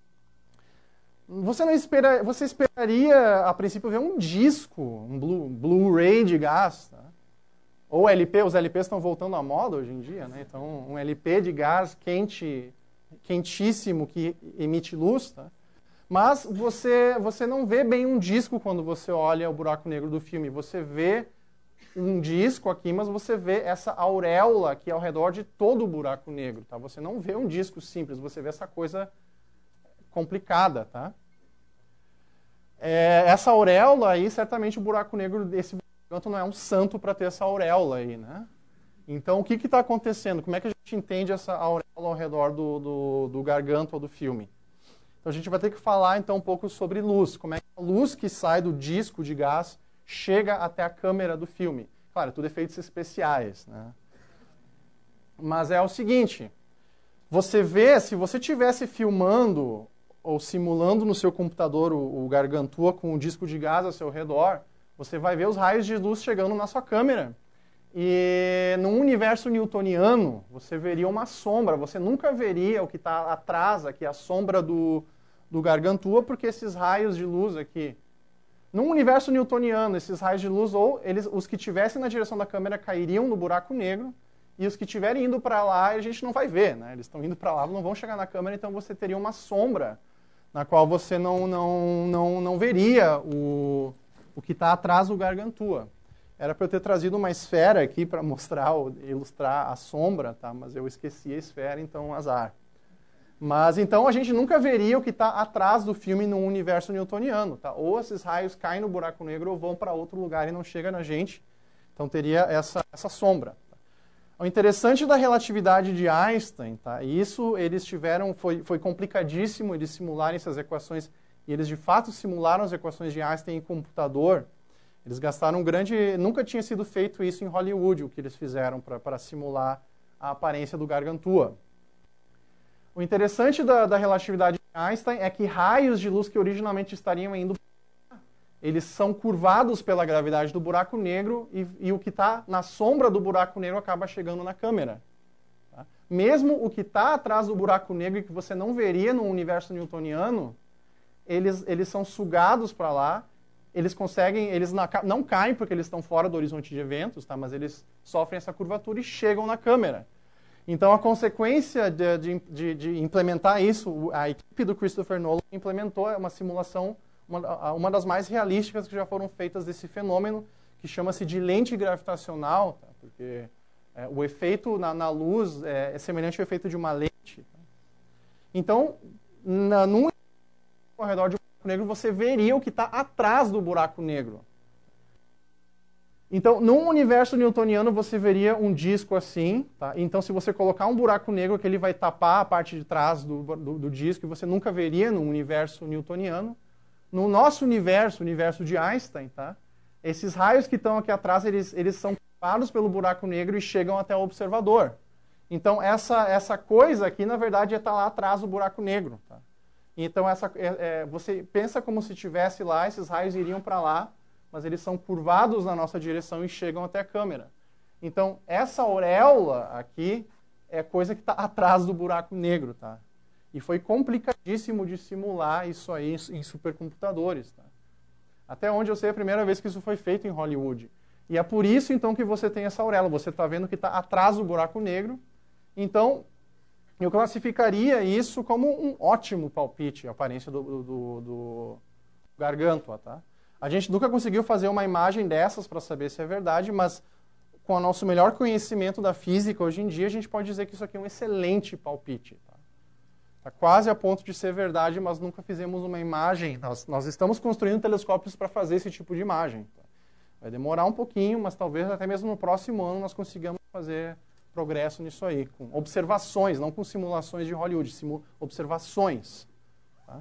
Você esperaria, a princípio, ver um disco, um Blu-ray de gás, tá? Ou LP, os LPs estão voltando à moda hoje em dia, né? Então, um LP de gás quentíssimo, que emite luz, tá? Mas você não vê bem um disco quando você olha o buraco negro do filme. Você vê um disco aqui, mas você vê essa auréola aqui ao redor de todo o buraco negro, tá? Você não vê um disco simples, você vê essa coisa complicada, tá? Essa auréola aí, certamente o buraco negro desse Gargantua não é um santo para ter essa auréola aí, né? Então, o que está acontecendo? Como é que a gente entende essa auréola ao redor do Gargantua do filme? Então, a gente vai ter que falar, então, um pouco sobre luz. Como é que a luz que sai do disco de gás chega até a câmera do filme? Claro, tudo efeitos especiais, né? Mas é o seguinte, você vê, se você estivesse filmando ou simulando no seu computador o Gargantua com o disco de gás ao seu redor, você vai ver os raios de luz chegando na sua câmera. E num universo newtoniano, você veria uma sombra. Você nunca veria o que está atrás aqui, a sombra do Gargantua, porque esses raios de luz aqui... Num universo newtoniano, esses raios de luz, os que estivessem na direção da câmera cairiam no buraco negro, e os que estiverem indo para lá, a gente não vai ver, né? Eles estão indo para lá, não vão chegar na câmera, então você teria uma sombra na qual você não veria o que está atrás do Gargantua. Era para eu ter trazido uma esfera aqui para mostrar, ilustrar a sombra, tá? Mas eu esqueci a esfera, então azar. Mas então a gente nunca veria o que está atrás do filme num universo newtoniano, tá? Ou esses raios caem no buraco negro ou vão para outro lugar e não chegam na gente. Então teria essa sombra. O interessante da relatividade de Einstein, tá? Isso eles tiveram, foi complicadíssimo eles simularem essas equações, e eles de fato simularam as equações de Einstein em computador. Eles gastaram nunca tinha sido feito isso em Hollywood, o que eles fizeram para simular a aparência do Gargantua. O interessante da relatividade de Einstein é que raios de luz que originalmente estariam indo, eles são curvados pela gravidade do buraco negro e o que está na sombra do buraco negro acaba chegando na câmera. Tá? Mesmo o que está atrás do buraco negro e que você não veria no universo newtoniano, eles são sugados para lá, eles não caem porque eles estão fora do horizonte de eventos, tá? Mas eles sofrem essa curvatura e chegam na câmera. Então, a consequência de implementar isso, a equipe do Christopher Nolan implementou uma simulação, uma das mais realísticas que já foram feitas desse fenômeno, que chama-se de lente gravitacional, tá? Porque o efeito na luz é semelhante ao efeito de uma lente. Tá? Então, num corredor de um buraco negro, você veria o que está atrás do buraco negro. Então, num universo newtoniano, você veria um disco assim. Tá? Então, se você colocar um buraco negro, que ele vai tapar a parte de trás do disco, e você nunca veria num universo newtoniano. No nosso universo, o universo de Einstein, tá? Esses raios que estão aqui atrás, eles são tapados pelo buraco negro e chegam até o observador. Então, essa coisa aqui, na verdade, está lá atrás do buraco negro. Tá? Então, você pensa como se estivesse lá, esses raios iriam para lá, mas eles são curvados na nossa direção e chegam até a câmera. Então, essa auréola aqui é coisa que está atrás do buraco negro. Tá? E foi complicadíssimo de simular isso aí em supercomputadores. Tá? Até onde eu sei, é a primeira vez que isso foi feito em Hollywood. E é por isso, então, que você tem essa auréola. Você está vendo que está atrás do buraco negro. Então, eu classificaria isso como um ótimo palpite, a aparência do Gargantua. Tá? A gente nunca conseguiu fazer uma imagem dessas para saber se é verdade, mas com o nosso melhor conhecimento da física hoje em dia, a gente pode dizer que isso aqui é um excelente palpite. Tá? Está quase a ponto de ser verdade, mas nunca fizemos uma imagem. Nós estamos construindo telescópios para fazer esse tipo de imagem. Vai demorar um pouquinho, mas talvez até mesmo no próximo ano nós consigamos fazer progresso nisso aí, com observações, não com simulações de Hollywood, observações. Tá?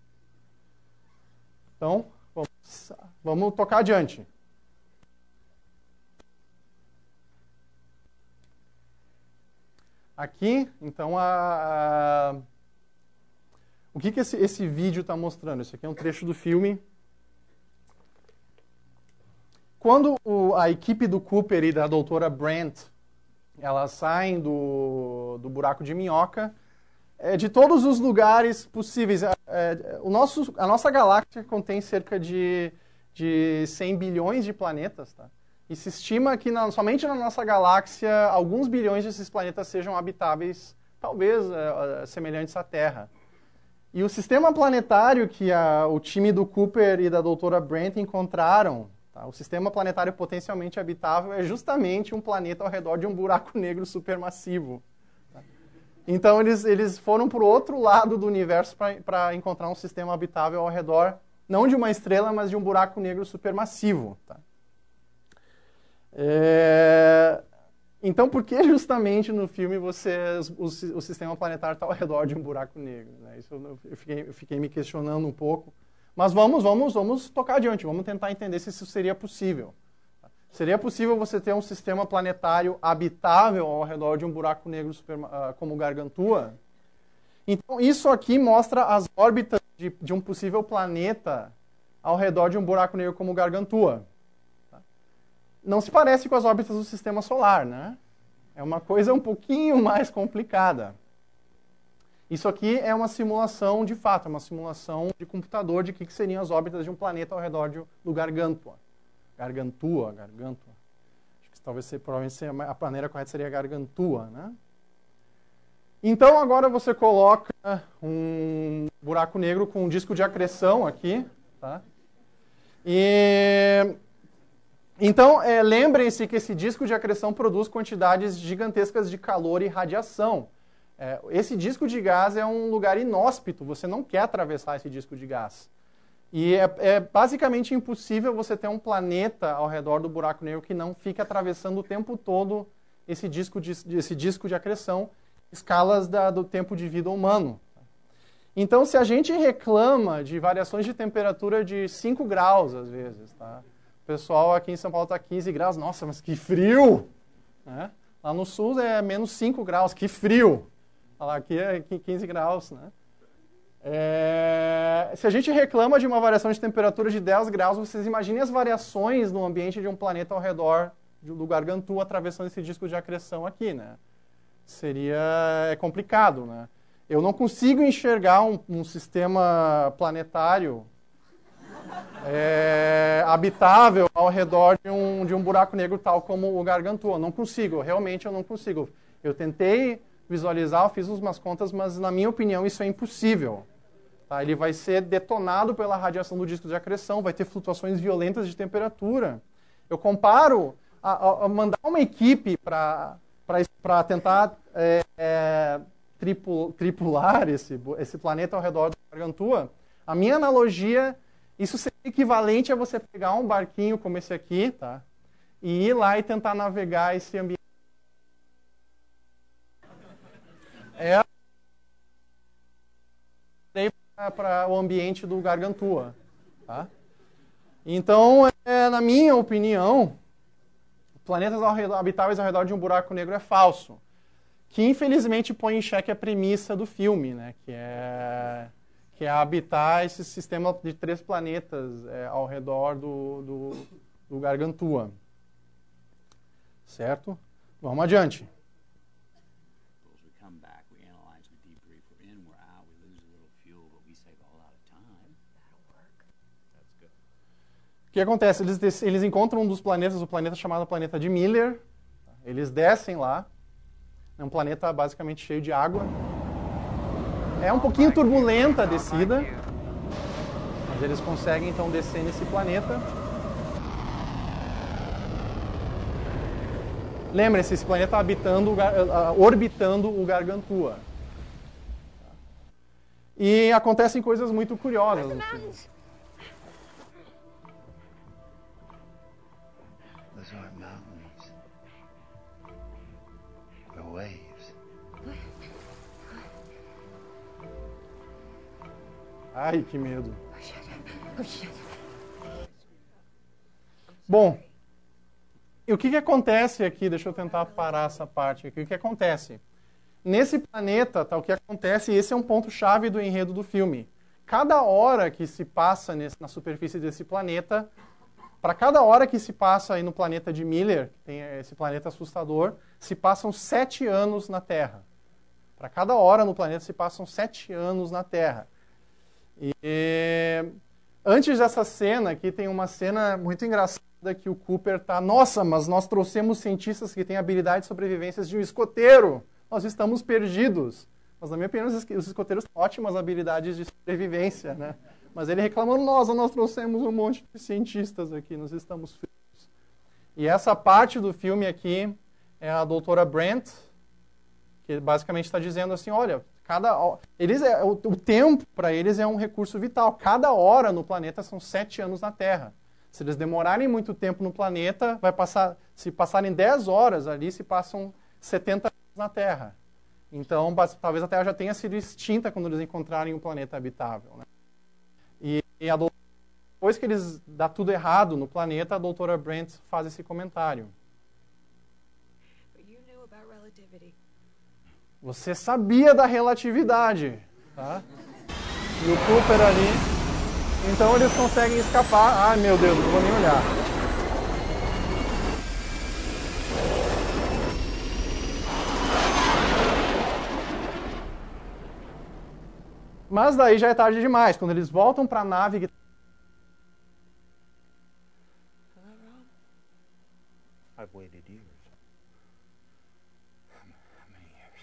Então, vamos tocar adiante. Aqui, então, o que esse vídeo está mostrando? Esse aqui é um trecho do filme. Quando a equipe do Cooper e da doutora Brent, elas saem do buraco de minhoca, de todos os lugares possíveis. A nossa galáxia contém cerca de 100 bilhões de planetas, tá? E se estima que somente na nossa galáxia, alguns bilhões desses planetas sejam habitáveis, talvez semelhantes à Terra. E o sistema planetário que o time do Cooper e da doutora Brent encontraram, tá? O sistema planetário potencialmente habitável é justamente um planeta ao redor de um buraco negro supermassivo. Tá? Então eles foram para o outro lado do universo para encontrar um sistema habitável ao redor, não de uma estrela, mas de um buraco negro supermassivo. Tá? Então, por que justamente no filme o sistema planetário está ao redor de um buraco negro? Né? Isso eu fiquei me questionando um pouco. Mas vamos tocar adiante, vamos tentar entender se isso seria possível. Seria possível você ter um sistema planetário habitável ao redor de um buraco negro como Gargantua? Então, isso aqui mostra as órbitas de um possível planeta ao redor de um buraco negro como Gargantua. Não se parece com as órbitas do sistema solar, né? É uma coisa um pouquinho mais complicada. Isso aqui é uma simulação de fato, é uma simulação de computador de que seriam as órbitas de um planeta ao redor do Gargantua. Gargantua. Acho que provavelmente a maneira correta seria Gargantua, né? Então agora você coloca um buraco negro com um disco de acreção aqui, tá? Então, lembrem-se que esse disco de acreção produz quantidades gigantescas de calor e radiação. Esse disco de gás é um lugar inóspito, você não quer atravessar esse disco de gás. E é basicamente impossível você ter um planeta ao redor do buraco negro que não fique atravessando o tempo todo esse disco de acreção, escalas do tempo de vida humano. Então, se a gente reclama de variações de temperatura de 5 graus, às vezes, tá? O pessoal aqui em São Paulo está 15 graus. Nossa, mas que frio! Né? Lá no sul é menos 5 graus. Que frio! Lá aqui é 15 graus. Né? Se a gente reclama de uma variação de temperatura de 10 graus, vocês imaginem as variações no ambiente de um planeta ao redor do Gargantua atravessando esse disco de acreção aqui. Né? Seria complicado. Né? Eu não consigo enxergar um sistema planetário habitável ao redor de um buraco negro tal como o Gargantua. Não consigo, realmente eu não consigo. Eu tentei visualizar, eu fiz umas contas, mas na minha opinião isso é impossível. Tá? Ele vai ser detonado pela radiação do disco de acreção, vai ter flutuações violentas de temperatura. Eu comparo a mandar uma equipe para tentar tripular esse planeta ao redor do Gargantua. A minha analogia, isso seria equivalente a você pegar um barquinho como esse aqui, tá? E ir lá e tentar navegar esse ambiente. Para o ambiente do Gargantua. Tá? Então, na minha opinião, planetas habitáveis ao redor de um buraco negro é falso. Que infelizmente põe em xeque a premissa do filme, né? Que é habitar esse sistema de 3 planetas ao redor do Gargantua. Certo? Vamos adiante. O que acontece? Eles encontram um dos planetas, o planeta chamado planeta de Miller. Eles descem lá. É um planeta basicamente cheio de água. É um pouquinho turbulenta a descida, mas eles conseguem então descer nesse planeta. Lembre-se, esse planeta está orbitando o Gargantua. E acontecem coisas muito curiosas no filme. Those aren't mountains. They're waves. Ai, que medo. Bom, e o que acontece aqui? Deixa eu tentar parar essa parte aqui. O que acontece? Nesse planeta, tá, o que acontece, e esse é um ponto-chave do enredo do filme. Cada hora que se passa na superfície desse planeta, para cada hora que se passa aí no planeta de Miller, que tem esse planeta assustador, se passam 7 anos na Terra. Para cada hora no planeta se passam 7 anos na Terra. E antes dessa cena aqui, tem uma cena muito engraçada que o Cooper tá... Nossa, mas nós trouxemos cientistas que têm habilidade de sobrevivência de um escoteiro. Nós estamos perdidos. Mas, na minha opinião, os escoteiros têm ótimas habilidades de sobrevivência, né? Mas ele reclamando, nós trouxemos um monte de cientistas aqui, nós estamos frios. E essa parte do filme aqui é a doutora Brent, que basicamente está dizendo assim, olha, o tempo para eles é um recurso vital. Cada hora no planeta são 7 anos na Terra. Se eles demorarem muito tempo no planeta, se passarem 10 horas ali, se passam 70 anos na Terra. Então, talvez a Terra já tenha sido extinta quando eles encontrarem um planeta habitável, né? E depois que eles dá tudo errado no planeta, a doutora Brent faz esse comentário. Você sabia da relatividade, tá? E o Cooper ali, então eles conseguem escapar. Ai, meu Deus, não vou nem olhar. Mas daí já é tarde demais. Quando eles voltam para a nave... I've waited years. How many years?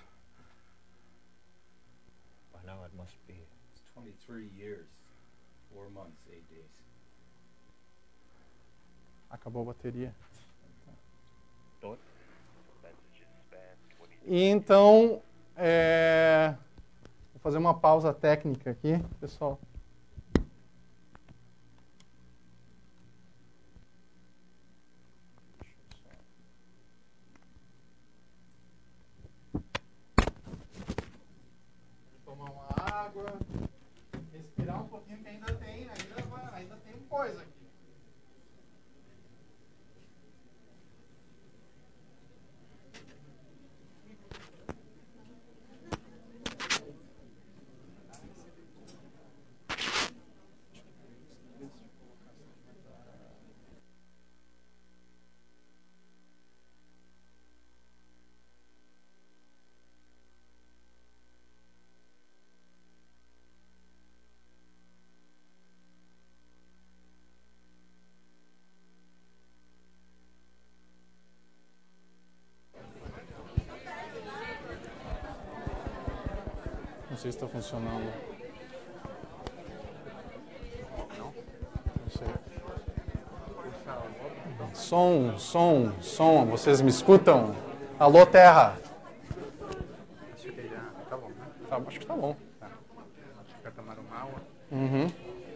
By now it must be. It's 23 years, 4 months, 8 days. Acabou a bateria. Don't. E então... Vou fazer uma pausa técnica aqui, pessoal. Tomar uma água, respirar um pouquinho que ainda tem coisa aqui. Não sei se está funcionando. Não sei. Som. Vocês me escutam? Alô, Terra. Acho que já tá bom, né? Acho que tá bom. Tá. Quer tomar uma água? Uhum.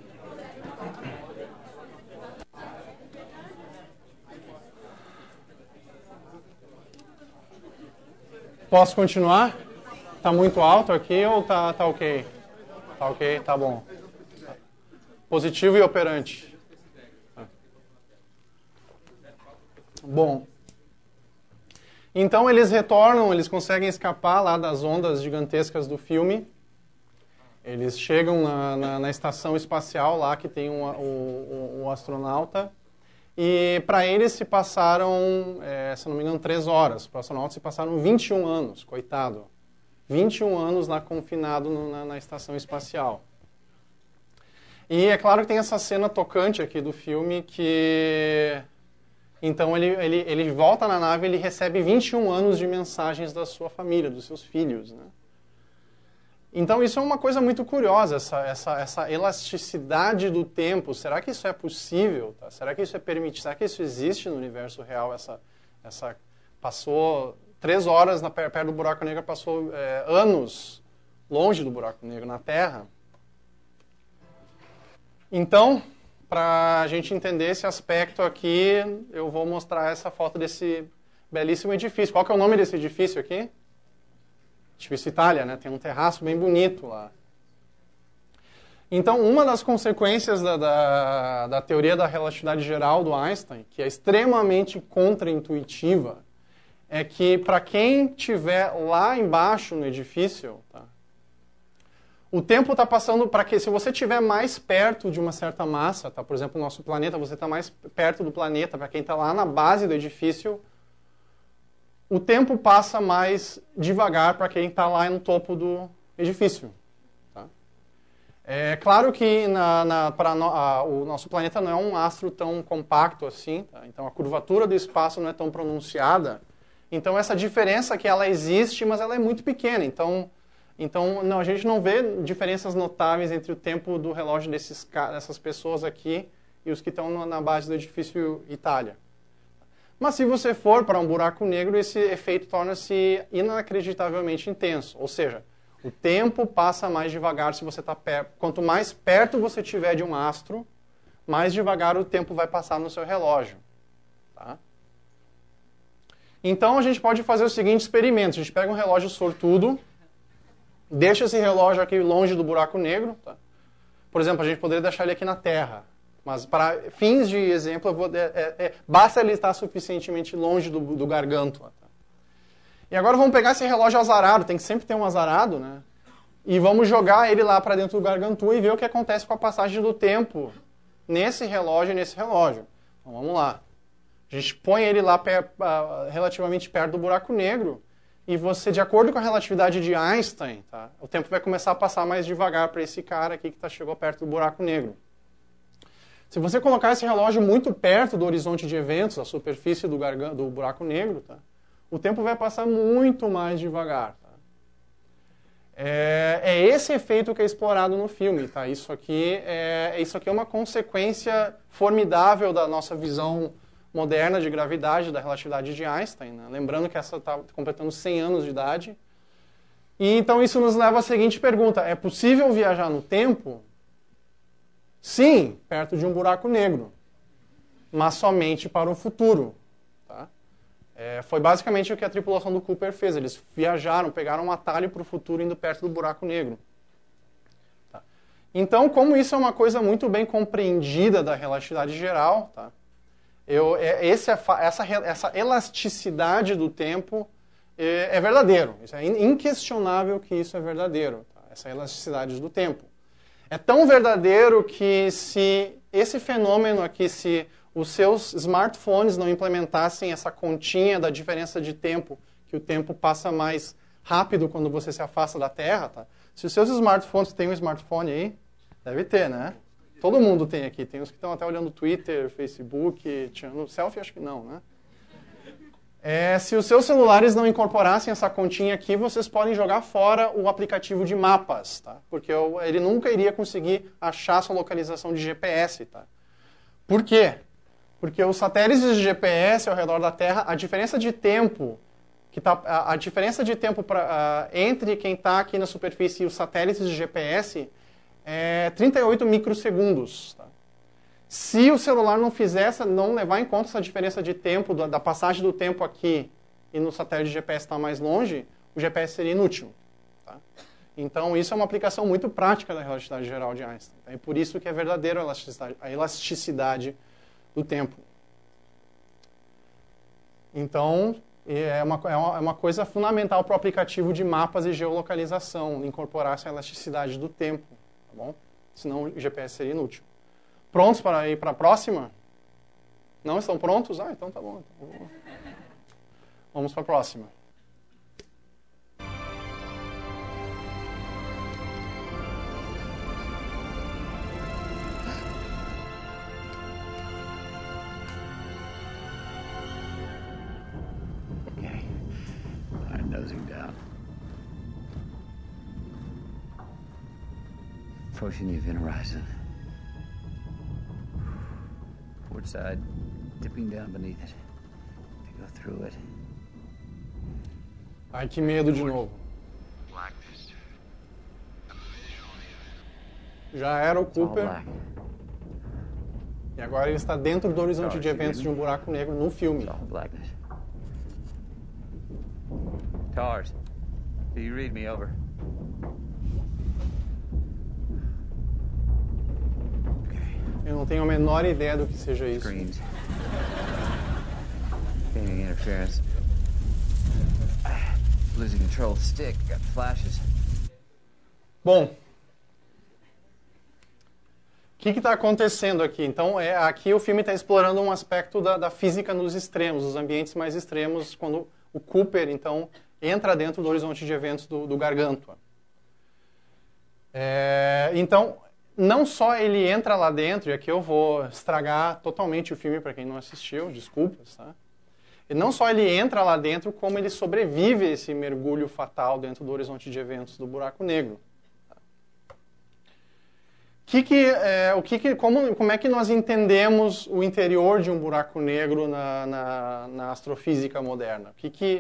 Posso continuar? Tá muito alto aqui ou tá ok? Tá ok, tá bom. Positivo e operante. Bom. Então eles retornam, eles conseguem escapar lá das ondas gigantescas do filme. Eles chegam na estação espacial lá que tem o astronauta. E para eles se passaram, se não me engano, 3 horas. Para o astronauta se passaram 21 anos, coitado. 21 anos lá confinado na estação espacial. E é claro que tem essa cena tocante aqui do filme que... Então ele volta na nave e ele recebe 21 anos de mensagens da sua família, dos seus filhos, né? Então isso é uma coisa muito curiosa, essa elasticidade do tempo. Será que isso é possível? Tá? Será que isso é permitido? Será que isso existe no universo real? Passou 3 horas perto do buraco negro, passou anos longe do buraco negro, na Terra. Então, para a gente entender esse aspecto aqui, eu vou mostrar essa foto desse belíssimo edifício. Qual que é o nome desse edifício aqui? Edifício Itália, né? Tem um terraço bem bonito lá. Então, uma das consequências da teoria da relatividade geral do Einstein, que é extremamente contraintuitiva, é que para quem estiver lá embaixo no edifício, tá, o tempo está passando para que, se você estiver mais perto de uma certa massa, tá, por exemplo, o nosso planeta, você está mais perto do planeta, para quem está lá na base do edifício, o tempo passa mais devagar para quem está lá no topo do edifício. É claro que o nosso planeta não é um astro tão compacto assim, tá? Então a curvatura do espaço não é tão pronunciada. Então essa diferença que ela existe, mas ela é muito pequena. Então não, a gente não vê diferenças notáveis entre o tempo do relógio dessas pessoas aqui e os que estão na base do edifício Itália. Mas se você for para um buraco negro, esse efeito torna-se inacreditavelmente intenso. Ou seja, o tempo passa mais devagar se você está perto. Quanto mais perto você estiver de um astro, mais devagar o tempo vai passar no seu relógio. Tá? Então a gente pode fazer o seguinte experimento. A gente pega um relógio sortudo, deixa esse relógio aqui longe do buraco negro. Tá? Por exemplo, a gente poderia deixar ele aqui na Terra. Mas para fins de exemplo, basta ele estar suficientemente longe do gargantua. Tá? E agora vamos pegar esse relógio azarado, tem que sempre ter um azarado, né? E vamos jogar ele lá para dentro do gargantua e ver o que acontece com a passagem do tempo nesse relógio e nesse relógio. Então vamos lá. A gente põe ele lá relativamente perto do buraco negro e você, de acordo com a relatividade de Einstein, tá? O tempo vai começar a passar mais devagar para esse cara aqui que chegou perto do buraco negro. Se você colocar esse relógio muito perto do horizonte de eventos, a superfície do buraco negro, tá? O tempo vai passar muito mais devagar. Tá? É esse efeito que é explorado no filme. Tá? Isso aqui é uma consequência formidável da nossa visão moderna de gravidade, da relatividade de Einstein. Né? Lembrando que essa está completando 100 anos de idade. E então isso nos leva à seguinte pergunta. É possível viajar no tempo? Sim, perto de um buraco negro. Mas somente para o futuro. Foi basicamente o que a tripulação do Cooper fez. Eles viajaram, pegaram um atalho para o futuro indo perto do buraco negro. Tá? Então, como isso é uma coisa muito bem compreendida da relatividade geral, tá? Essa elasticidade do tempo é verdadeiro. Isso é inquestionável que isso é verdadeiro. Tá? Essa elasticidade do tempo. É tão verdadeiro que se esse fenômeno aqui, se os seus smartphones não implementassem essa continha da diferença de tempo, que o tempo passa mais rápido quando você se afasta da Terra, tá? Se os seus smartphones, tem um smartphone aí? Deve ter, né? Todo mundo tem aqui. Tem os que estão até olhando Twitter, Facebook, tirando selfie, acho que não, né? Se os seus celulares não incorporassem essa continha aqui, vocês podem jogar fora o aplicativo de mapas, tá? Porque ele nunca iria conseguir achar sua localização de GPS, tá? Por quê? Porque os satélites de GPS ao redor da Terra, a diferença de tempo entre quem está aqui na superfície e os satélites de GPS é 38 microsegundos. Tá? Se o celular não levar em conta essa diferença de tempo, da passagem do tempo aqui e no satélite de GPS está mais longe, o GPS seria inútil. Tá? Então isso é uma aplicação muito prática da relatividade geral de Einstein. Tá? E por isso que é verdadeira a elasticidade do tempo. Então, é uma coisa fundamental para o aplicativo de mapas e geolocalização, incorporar essa elasticidade do tempo, tá bom? Senão o GPS seria inútil. Prontos para ir para a próxima? Não estão prontos? Ah, então tá bom. Vamos para a próxima. Nosing down. Approaching the event horizon. Port side, dipping down beneath it. To go through it. Ai, que medo de novo. Blackness. Já era o It's all Cooper. black. E agora ele está dentro do horizonte de eventos de um buraco negro no filme. It's all blackness. Tars, do you read me over? Eu não tenho a menor ideia do que seja isso. Screens. Gaining interference. Losing control of the stick. Got flashes. Bom, o que está acontecendo aqui? Então, aqui o filme está explorando um aspecto da física nos extremos, os ambientes mais extremos, quando o Cooper, então, entra dentro do horizonte de eventos do Gargantua. Então, não só ele entra lá dentro, e aqui eu vou estragar totalmente o filme para quem não assistiu, desculpas, tá? E não só ele entra lá dentro, como ele sobrevive a esse mergulho fatal dentro do horizonte de eventos do buraco negro. Como é que nós entendemos o interior de um buraco negro na astrofísica moderna? O que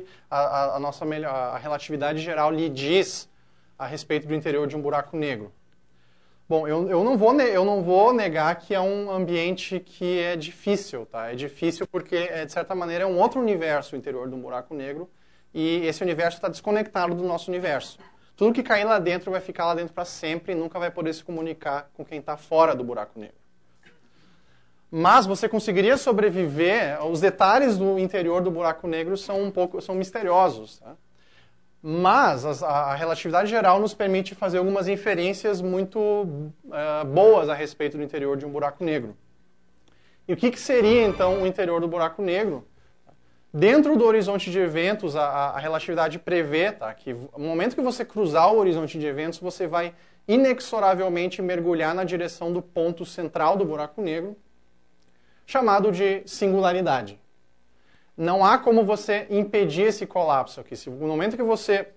a relatividade geral lhe diz a respeito do interior de um buraco negro? Bom, eu não vou negar que é um ambiente que é difícil, tá? É difícil porque, de certa maneira, é um outro universo o interior de um buraco negro e esse universo está desconectado do nosso universo. Tudo que cair lá dentro vai ficar lá dentro para sempre e nunca vai poder se comunicar com quem está fora do buraco negro. Mas você conseguiria sobreviver, os detalhes do interior do buraco negro são misteriosos, tá? Mas a relatividade geral nos permite fazer algumas inferências muito boas a respeito do interior de um buraco negro. E o que seria, então, o interior do buraco negro? Dentro do horizonte de eventos, a relatividade prevê, tá, que no momento que você cruzar o horizonte de eventos, você vai inexoravelmente mergulhar na direção do ponto central do buraco negro, chamado de singularidade. Não há como você impedir esse colapso aqui. No momento que você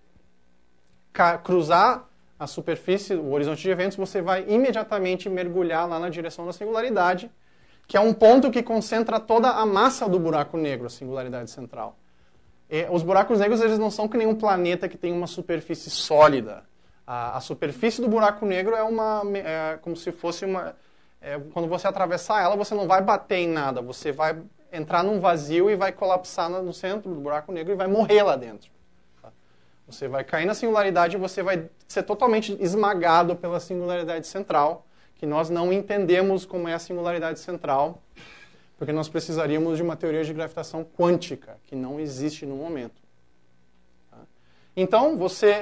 cruzar a superfície, o horizonte de eventos, você vai imediatamente mergulhar lá na direção da singularidade, que é um ponto que concentra toda a massa do buraco negro, a singularidade central. Os buracos negros, eles não são que nenhum planeta que tem uma superfície sólida. A superfície do buraco negro é como se fosse uma... quando você atravessar ela, você não vai bater em nada, você vai entrar num vazio e vai colapsar no centro do buraco negro e vai morrer lá dentro. Tá? Você vai cair na singularidade e você vai ser totalmente esmagado pela singularidade central, que nós não entendemos como é a singularidade central, porque nós precisaríamos de uma teoria de gravitação quântica, que não existe no momento. Tá? Então,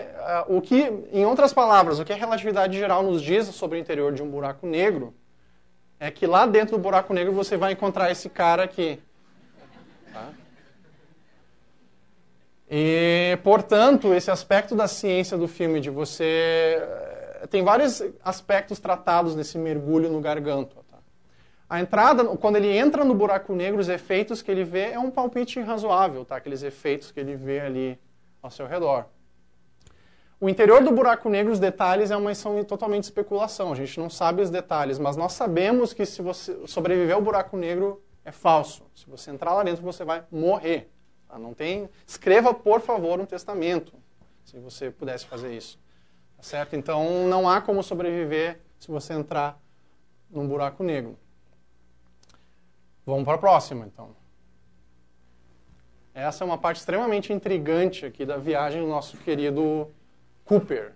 em outras palavras, o que a relatividade geral nos diz sobre o interior de um buraco negro é que lá dentro do buraco negro você vai encontrar esse cara aqui. Tá? E, portanto, esse aspecto da ciência do filme de você... Tem vários aspectos tratados nesse mergulho no Gargantua. Tá? A entrada, quando ele entra no buraco negro, os efeitos que ele vê é um palpite razoável, tá? Aqueles efeitos que ele vê ali ao seu redor. O interior do buraco negro, os detalhes são totalmente especulação. A gente não sabe os detalhes, mas nós sabemos que se você sobreviver ao buraco negro é falso. Se você entrar lá dentro, você vai morrer. Tá? Escreva, por favor, um testamento, se você pudesse fazer isso. Tá certo? Então, não há como sobreviver se você entrar num buraco negro. Vamos para a próxima, então. Essa é uma parte extremamente intrigante aqui da viagem do nosso querido Cooper.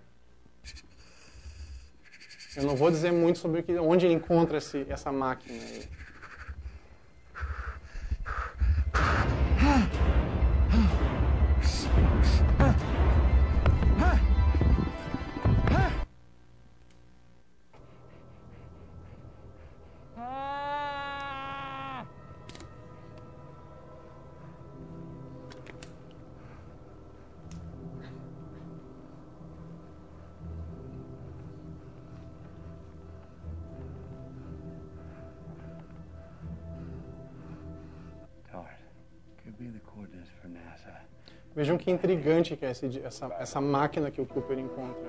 Eu não vou dizer muito sobre onde ele encontra essa máquina aí. Vejam que intrigante que é essa máquina que o Cooper encontra.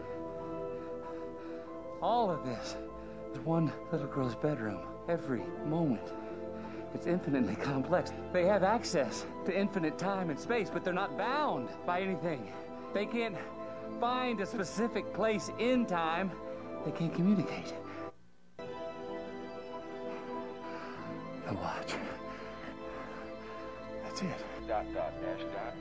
All of this is one little girl's bedroom, every moment. It's infinitely complex. They have access to infinite time and space, but they're not bound by anything. They can't find a specific place in time. They can't communicate. to watch. That's it. Dot, dot, dash, dot.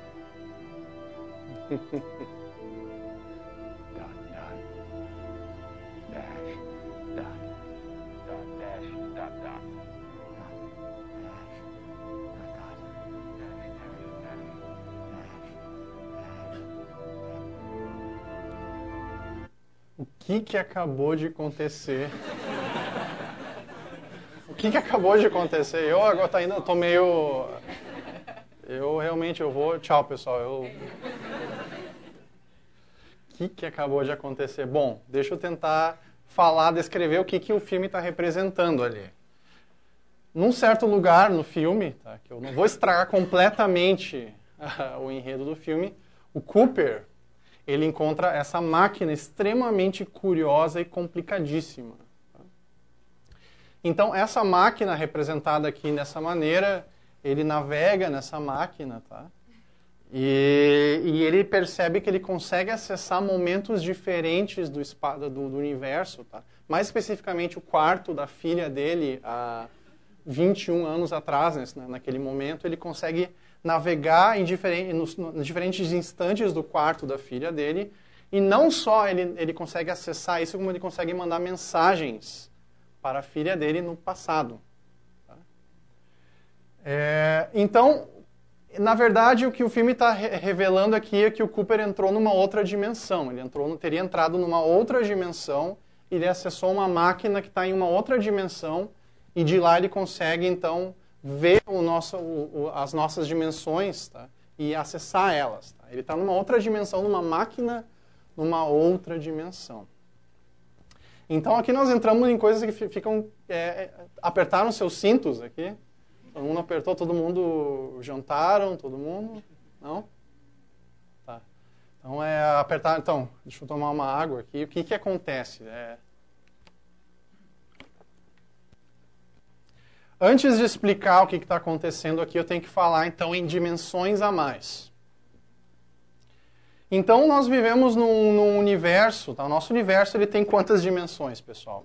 Dot, dot. Dash. Dot. Dot, dash, dot, dot. O que acabou de acontecer? O que acabou de acontecer? Eu agora tô meio... Eu realmente vou... Tchau, pessoal. O que acabou de acontecer? Bom, deixa eu tentar descrever o que o filme está representando ali. Num certo lugar no filme, tá, que eu não vou estragar completamente o enredo do filme, o Cooper, ele encontra essa máquina extremamente curiosa e complicadíssima. Tá? Então, essa máquina representada aqui dessa maneira, ele navega nessa máquina, tá? E ele percebe que ele consegue acessar momentos diferentes do universo, tá? Mais especificamente o quarto da filha dele, há 21 anos atrás, naquele momento, ele consegue navegar nos diferentes instantes do quarto da filha dele, e não só ele consegue acessar isso, como ele consegue mandar mensagens para a filha dele no passado. Tá? Então, na verdade, o que o filme está revelando aqui é que o Cooper entrou numa outra dimensão. Ele teria entrado numa outra dimensão, ele acessou uma máquina que está em uma outra dimensão, e de lá ele consegue, então, ver as nossas dimensões, tá? E acessar elas. Tá? Ele está numa outra dimensão, numa máquina, numa outra dimensão. Então aqui nós entramos em coisas que ficam... apertaram seus cintos aqui? Todo mundo apertou, todo mundo jantaram, todo mundo? Não? Tá. Então apertar... Então, deixa eu tomar uma água aqui. O que acontece? Antes de explicar o que está acontecendo aqui, eu tenho que falar, então, em dimensões a mais. Então, nós vivemos num universo, tá? O nosso universo ele tem quantas dimensões, pessoal?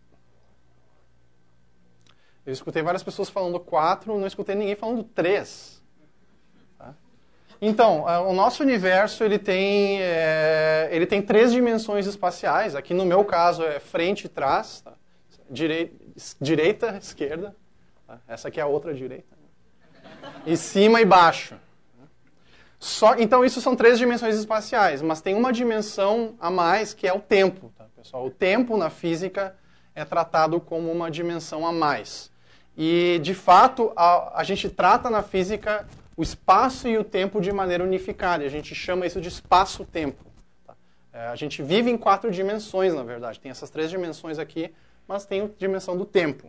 Eu escutei várias pessoas falando 4, não escutei ninguém falando 3. Tá? Então, o nosso universo ele tem 3 dimensões espaciais. Aqui, no meu caso, é frente e trás. Tá? Direita, esquerda. Essa aqui é a outra direita. E cima e baixo. Então, isso são 3 dimensões espaciais, mas tem uma dimensão a mais, que é o tempo. Tá, pessoal? O tempo, na física, é tratado como uma dimensão a mais. E, de fato, a gente trata na física o espaço e o tempo de maneira unificada. E a gente chama isso de espaço-tempo. Tá? A gente vive em 4 dimensões, na verdade. Tem essas 3 dimensões aqui, mas tem a dimensão do tempo.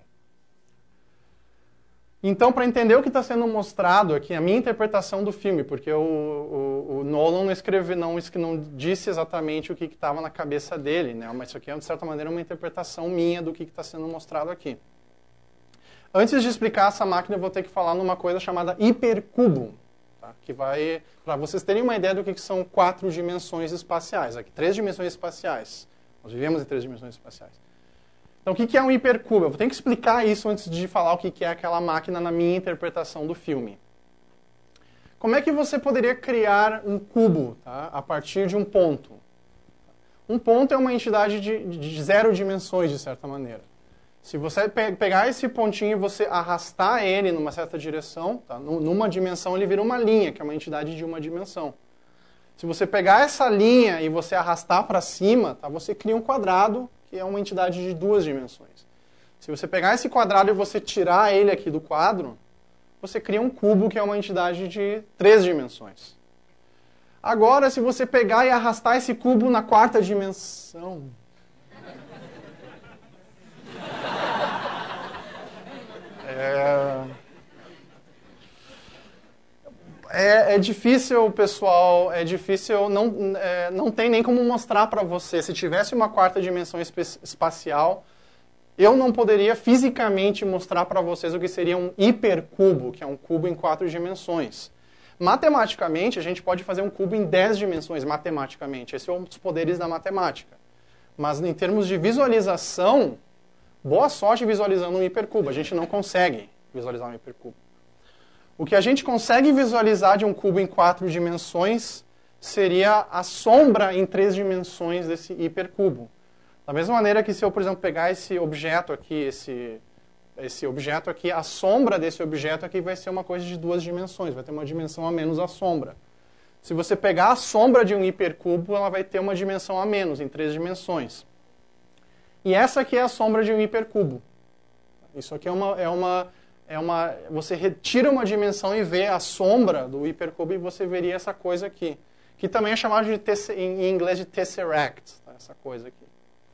Então, para entender o que está sendo mostrado aqui, a minha interpretação do filme, porque o Nolan não disse exatamente o que estava na cabeça dele, né? Mas isso aqui é, de certa maneira, uma interpretação minha do que está sendo mostrado aqui. Antes de explicar essa máquina, eu vou ter que falar numa coisa chamada hipercubo, tá? Que vai, para vocês terem uma ideia do que são 4 dimensões espaciais. Aqui, 3 dimensões espaciais. Nós vivemos em 3 dimensões espaciais. Então, o que é um hipercubo? Eu vou ter que explicar isso antes de falar o que é aquela máquina na minha interpretação do filme. Como é que você poderia criar um cubo, tá, a partir de um ponto? Um ponto é uma entidade de 0 dimensões, de certa maneira. Se você pegar esse pontinho e você arrastar ele numa certa direção, tá, numa dimensão ele vira uma linha, que é uma entidade de uma dimensão. Se você pegar essa linha e você arrastar para cima, tá, você cria um quadrado, que é uma entidade de 2 dimensões. Se você pegar esse quadrado e você tirar ele aqui do quadro, você cria um cubo, que é uma entidade de 3 dimensões. Agora, se você pegar e arrastar esse cubo na 4ª dimensão... É difícil, pessoal, não tem nem como mostrar para você. Se tivesse uma 4ª dimensão espacial, eu não poderia fisicamente mostrar para vocês o que seria um hipercubo, que é um cubo em 4 dimensões. Matematicamente, a gente pode fazer um cubo em 10 dimensões, matematicamente. Esse é um dos poderes da matemática. Mas em termos de visualização, Boa sorte visualizando um hipercubo. A gente não consegue visualizar um hipercubo. O que a gente consegue visualizar de um cubo em 4 dimensões seria a sombra em 3 dimensões desse hipercubo. Da mesma maneira que se eu, por exemplo, pegar esse objeto aqui, esse objeto aqui, a sombra desse objeto aqui vai ser uma coisa de 2 dimensões, vai ter uma dimensão a menos a sombra. Se você pegar a sombra de um hipercubo, ela vai ter uma dimensão a menos, em 3 dimensões. E essa aqui é a sombra de um hipercubo. Isso aqui você retira uma dimensão e vê a sombra do hipercubo e você veria essa coisa aqui. Que também é chamado em inglês de tesseract, tá? Essa coisa aqui.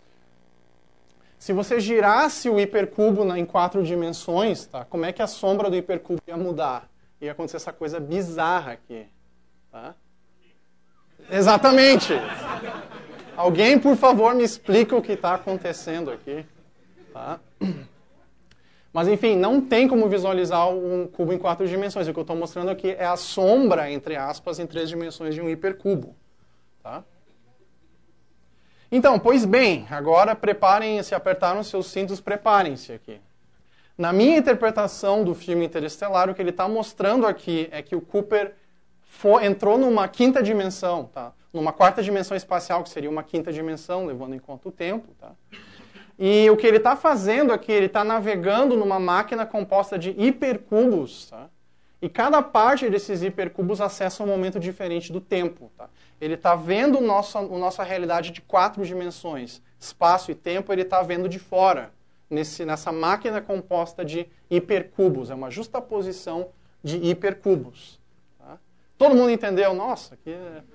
Se você girasse o hipercubo em 4 dimensões, tá? Como é que a sombra do hipercubo ia mudar? Ia acontecer essa coisa bizarra aqui. Tá? Exatamente! Alguém, por favor, me explica o que está acontecendo aqui. Tá? Mas, enfim, não tem como visualizar um cubo em 4 dimensões. O que eu estou mostrando aqui é a sombra, entre aspas, em 3 dimensões de um hipercubo. Tá? Então, pois bem, agora preparem-se, apertaram seus cintos, preparem-se aqui. Na minha interpretação do filme Interestelar, o que ele está mostrando aqui é que o Cooper entrou numa 5ª dimensão, tá? Numa 4ª dimensão espacial, que seria uma 5ª dimensão, levando em conta o tempo. Tá? E o que ele está fazendo aqui, ele está navegando numa máquina composta de hipercubos, tá? E cada parte desses hipercubos acessa um momento diferente do tempo. Tá? Ele está vendo nossa realidade de 4 dimensões, espaço e tempo, ele está vendo de fora, nessa máquina composta de hipercubos. É uma justaposição de hipercubos. Tá? Todo mundo entendeu? Nossa, aqui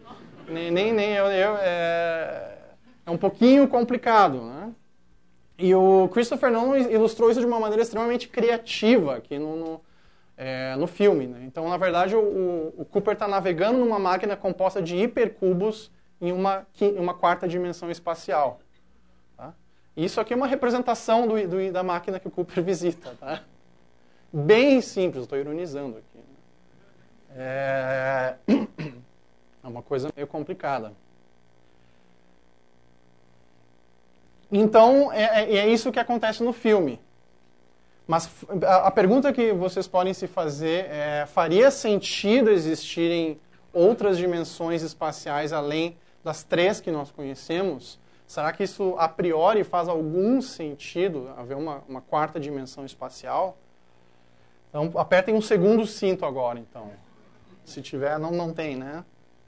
é um pouquinho complicado, né? E o Christopher Nolan ilustrou isso de uma maneira extremamente criativa aqui no filme. Né? Então, na verdade, o Cooper está navegando numa máquina composta de hipercubos em uma 4ª dimensão espacial. Tá? E isso aqui é uma representação da máquina que o Cooper visita. Tá? Bem simples, estou ironizando aqui. É uma coisa meio complicada. Então, é isso que acontece no filme. Mas a pergunta que vocês podem se fazer é: faria sentido existirem outras dimensões espaciais além das 3 que nós conhecemos? Será que isso, a priori, faz algum sentido, haver uma 4ª dimensão espacial? Então, apertem um segundo cinto agora, então. Se tiver, não tem, né?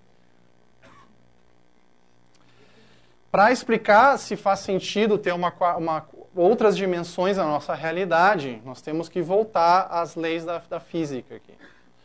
Para explicar se faz sentido ter outras dimensões na nossa realidade, nós temos que voltar às leis da física aqui.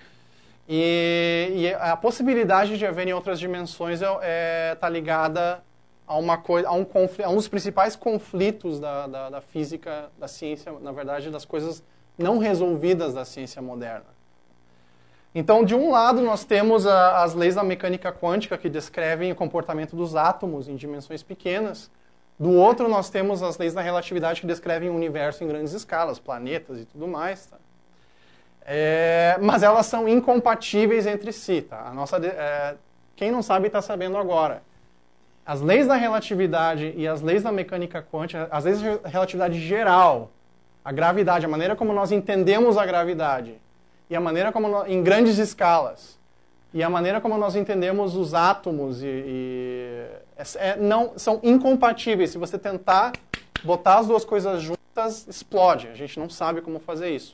E a possibilidade de haverem outras dimensões está ligada a um dos principais conflitos da física, da ciência, na verdade, das coisas não resolvidas da ciência moderna. Então, de um lado, nós temos as leis da mecânica quântica, que descrevem o comportamento dos átomos em dimensões pequenas. Do outro, nós temos as leis da relatividade, que descrevem o universo em grandes escalas, planetas e tudo mais. Tá? Mas elas são incompatíveis entre si. Tá? Quem não sabe está sabendo agora. As leis da relatividade e as leis da mecânica quântica, as leis da relatividade geral, a gravidade, a maneira como nós entendemos a gravidade, e a maneira como em grandes escalas, e a maneira como nós entendemos os átomos não são incompatíveis. Se você tentar botar as duas coisas juntas, explode. A gente não sabe como fazer isso.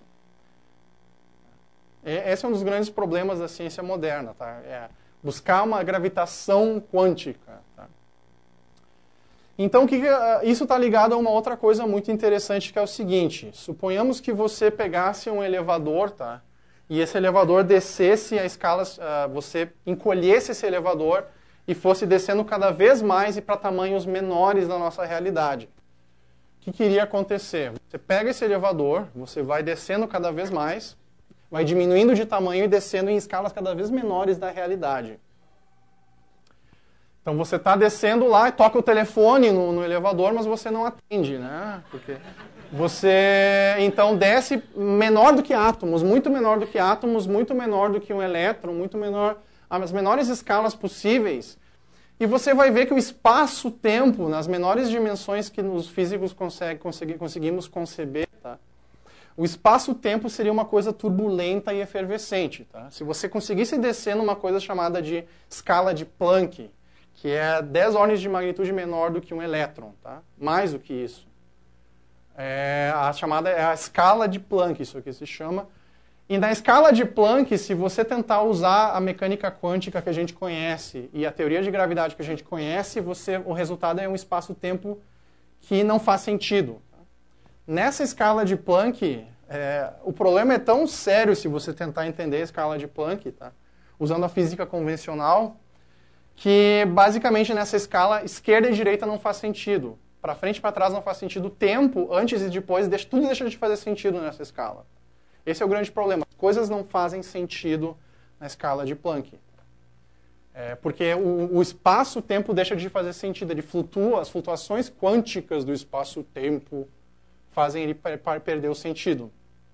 Esse é um dos grandes problemas da ciência moderna, tá? Buscar uma gravitação quântica. Tá? Então, isso está ligado a uma outra coisa muito interessante, que é o seguinte: suponhamos que você pegasse um elevador, tá? E esse elevador descesse a escala, você encolhesse esse elevador e fosse descendo cada vez mais e para tamanhos menores da nossa realidade. O que iria acontecer? Você pega esse elevador, você vai descendo cada vez mais, vai diminuindo de tamanho e descendo em escalas cada vez menores da realidade. Então você está descendo lá e toca o telefone no elevador, mas você não atende, né? Porque você, então, desce menor do que átomos, muito menor do que átomos, muito menor do que um elétron, muito menor, as menores escalas possíveis. E você vai ver que o espaço-tempo, nas menores dimensões que os físicos conseguimos conceber, tá? O espaço-tempo seria uma coisa turbulenta e efervescente. Tá? Se você conseguisse descer numa coisa chamada de escala de Planck, que é 10 ordens de magnitude menor do que um elétron, tá? Mais do que isso. É a escala de Planck, isso aqui se chama. E na escala de Planck, se você tentar usar a mecânica quântica que a gente conhece e a teoria de gravidade que a gente conhece, o resultado é um espaço-tempo que não faz sentido. Nessa escala de Planck, o problema é tão sério se você tentar entender a escala de Planck, tá? Usando a física convencional, que basicamente nessa escala, esquerda e direita não faz sentido. Para frente e para trás não faz sentido. O tempo, antes e depois, tudo deixa de fazer sentido nessa escala. Esse é o grande problema. As coisas não fazem sentido na escala de Planck. Porque o espaço-tempo deixa de fazer sentido. Ele flutua, as flutuações quânticas do espaço-tempo fazem ele perder o sentido.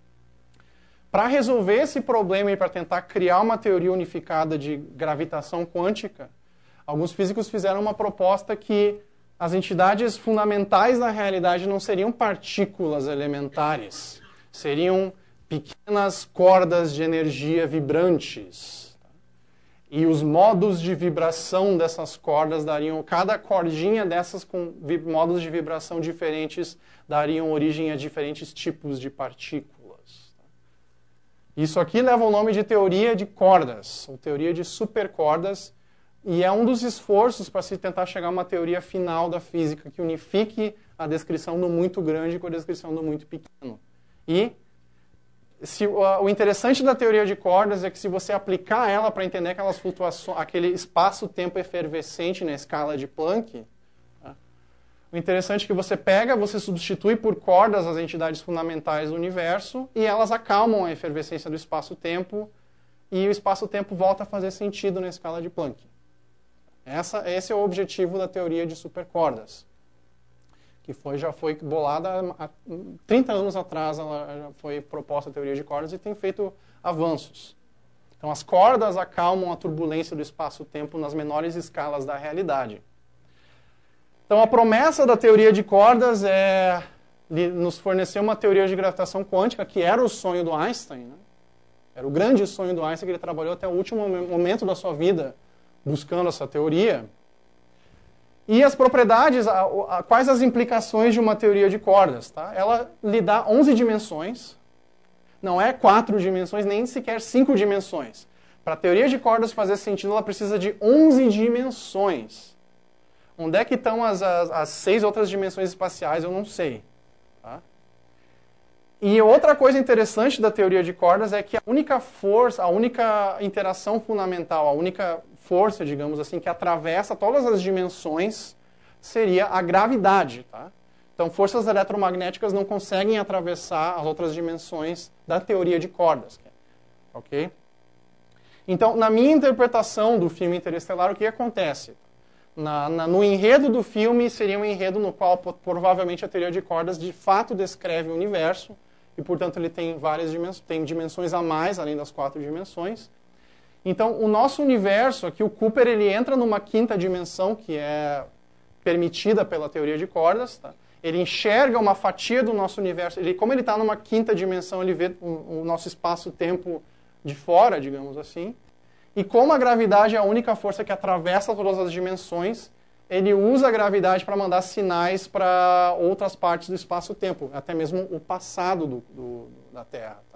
Para resolver esse problema e para tentar criar uma teoria unificada de gravitação quântica, alguns físicos fizeram uma proposta que as entidades fundamentais da realidade não seriam partículas elementares, seriam pequenas cordas de energia vibrantes. E os modos de vibração dessas cordas dariam, cada cordinha dessas com modos de vibração diferentes, dariam origem a diferentes tipos de partículas. Isso aqui leva o nome de teoria de cordas, ou teoria de supercordas, e é um dos esforços para se tentar chegar a uma teoria final da física que unifique a descrição do muito grande com a descrição do muito pequeno. E o interessante da teoria de cordas é que se você aplicar ela para entender aquelas flutuações, aquele espaço-tempo efervescente na escala de Planck, tá? O interessante é que você substitui por cordas as entidades fundamentais do universo e elas acalmam a efervescência do espaço-tempo e o espaço-tempo volta a fazer sentido na escala de Planck. Esse é o objetivo da teoria de supercordas, que já foi bolada há 30 anos atrás, ela já foi proposta a teoria de cordas e tem feito avanços. Então, as cordas acalmam a turbulência do espaço-tempo nas menores escalas da realidade. Então, a promessa da teoria de cordas é nos fornecer uma teoria de gravitação quântica, que era o sonho do Einstein, né? Era o grande sonho do Einstein, que ele trabalhou até o último momento da sua vida buscando essa teoria. E as propriedades, quais as implicações de uma teoria de cordas? Tá? Ela lhe dá 11 dimensões, não é 4 dimensões, nem sequer 5 dimensões. Para a teoria de cordas fazer sentido, ela precisa de 11 dimensões. Onde é que estão as 6 outras dimensões espaciais? Eu não sei. Tá? E outra coisa interessante da teoria de cordas é que a única força, a única interação fundamental, a única força, digamos assim, que atravessa todas as dimensões seria a gravidade. Tá? Então, forças eletromagnéticas não conseguem atravessar as outras dimensões da teoria de cordas. Ok? Então, na minha interpretação do filme Interestelar, o que acontece? No enredo do filme, seria um enredo no qual provavelmente a teoria de cordas de fato descreve o universo, e, portanto, ele tem tem dimensões a mais, além das 4 dimensões. Então, o nosso universo, aqui o Cooper, ele entra numa quinta dimensão, que é permitida pela teoria de cordas. Tá? Ele enxerga uma fatia do nosso universo. Como ele está numa quinta dimensão, ele vê o nosso espaço-tempo de fora, digamos assim. E como a gravidade é a única força que atravessa todas as dimensões, ele usa a gravidade para mandar sinais para outras partes do espaço-tempo, até mesmo o passado da Terra. Tá?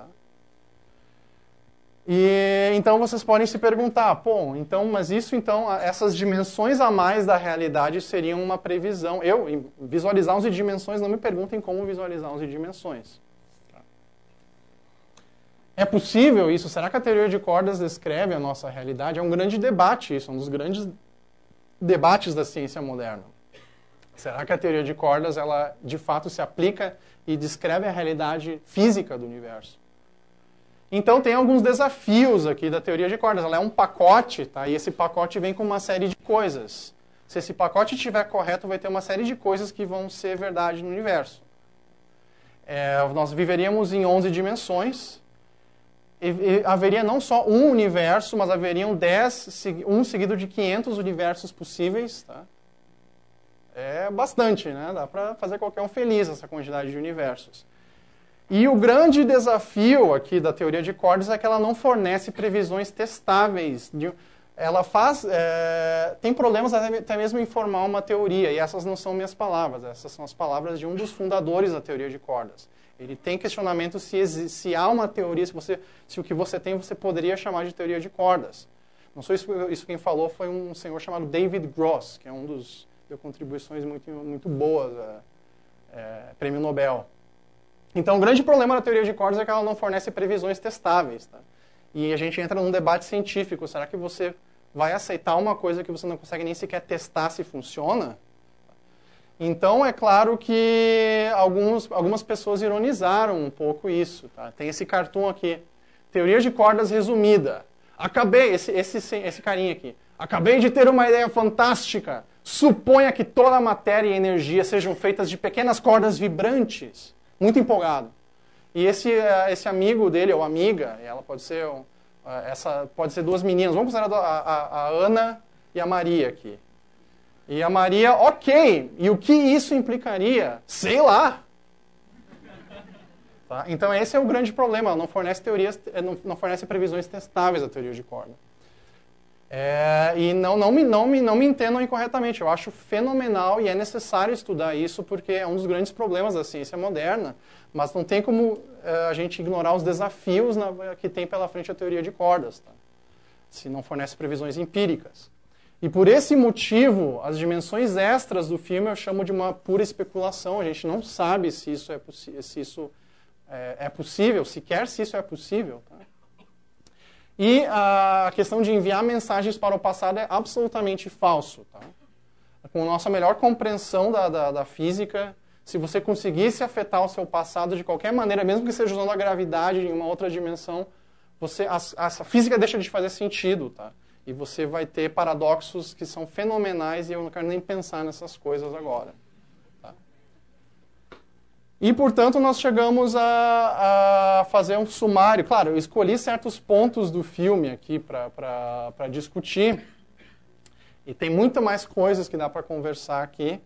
E então vocês podem se perguntar, mas essas dimensões a mais da realidade seriam uma previsão. Visualizar 11 dimensões, não me perguntem como visualizar 11 dimensões. Tá? É possível isso? Será que a teoria de cordas descreve a nossa realidade? É um grande debate isso, um dos grandes debates da ciência moderna. Será que a teoria de cordas, ela de fato se aplica e descreve a realidade física do universo? Então tem alguns desafios aqui da teoria de cordas. Ela é um pacote, tá? E esse pacote vem com uma série de coisas. Se esse pacote estiver correto, vai ter uma série de coisas que vão ser verdade no universo. Nós viveríamos em 11 dimensões. haveria não só um universo, mas haveriam 10, um seguido de 500 universos possíveis. Tá? É bastante, né? Dá para fazer qualquer um feliz essa quantidade de universos. E o grande desafio aqui da teoria de cordas é que ela não fornece previsões testáveis. Ela tem problemas até mesmo em formar uma teoria, e essas não são minhas palavras, essas são as palavras de um dos fundadores da teoria de cordas. Ele tem questionamento se há uma teoria, se o que você tem você poderia chamar de teoria de cordas. Não sou isso quem falou, foi um senhor chamado David Gross, que é um dos deu contribuições muito boas, prêmio Nobel. Então, o grande problema da teoria de cordas é que ela não fornece previsões testáveis. Tá? E a gente entra num debate científico. Será que você vai aceitar uma coisa que você não consegue nem sequer testar se funciona? Então, é claro que algumas pessoas ironizaram um pouco isso. Tá? Tem esse cartoon aqui. Teoria de cordas resumida. Esse carinha aqui. Acabei de ter uma ideia fantástica. Suponha que toda a matéria e energia sejam feitas de pequenas cordas vibrantes. Muito empolgado. E esse amigo dele, ou amiga, ela pode ser duas meninas. Vamos considerar a Ana e a Maria aqui. E a Maria, ok. E o que isso implicaria? Sei lá. Tá? Então esse é o grande problema. Ela não fornece não fornece previsões testáveis da teoria de corda. E não me entendam incorretamente. Eu acho fenomenal e é necessário estudar isso porque é um dos grandes problemas da ciência moderna. Mas não tem como a gente ignorar os desafios que tem pela frente a teoria de cordas, tá? Se não fornece previsões empíricas. E por esse motivo, as dimensões extras do filme eu chamo de uma pura especulação. A gente não sabe se isso é possível, sequer se isso é possível. Tá? E a questão de enviar mensagens para o passado é absolutamente falso. Tá? Com a nossa melhor compreensão da física, se você conseguisse afetar o seu passado de qualquer maneira, mesmo que seja usando a gravidade em uma outra dimensão, a física deixa de fazer sentido. Tá? E você vai ter paradoxos que são fenomenais e eu não quero nem pensar nessas coisas agora. Tá? E, portanto, nós chegamos a fazer um sumário. Claro, eu escolhi certos pontos do filme aqui para discutir. E tem muito mais coisas que dá para conversar aqui.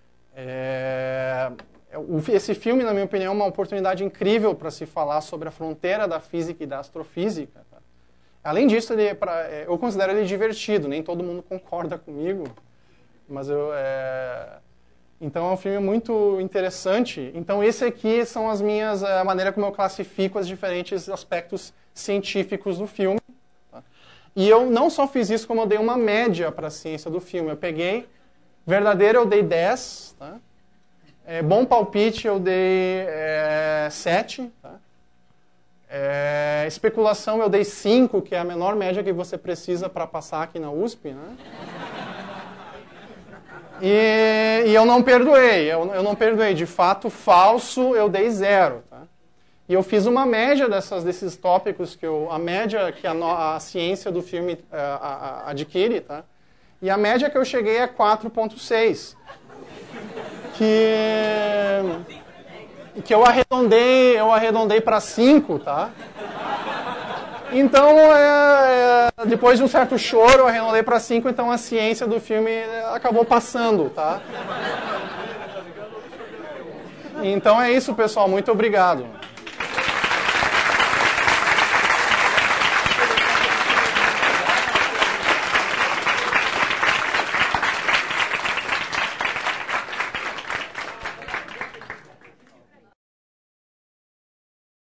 Esse filme, na minha opinião, é uma oportunidade incrível para se falar sobre a fronteira da física e da astrofísica. Tá? Além disso, eu considero ele divertido. Nem todo mundo concorda comigo, mas então é um filme muito interessante. Então esse aqui são a maneira como eu classifico os diferentes aspectos científicos do filme. Tá? E eu não só fiz isso, como eu dei uma média para a ciência do filme. Eu peguei verdadeiro, eu dei 10. Tá? Bom palpite, eu dei 7. Tá? Especulação, eu dei 5, que é a menor média que você precisa para passar aqui na USP. Né? E eu não perdoei. Eu não perdoei. De fato, falso, eu dei 0. Tá? E eu fiz uma média desses tópicos, a média que a ciência do filme adquire. Tá? E a média que eu cheguei é 4,6. Que eu arredondei para 5, tá? Então, depois de um certo choro, eu arredondei para 5, então a ciência do filme acabou passando, tá? Então é isso, pessoal. Muito obrigado.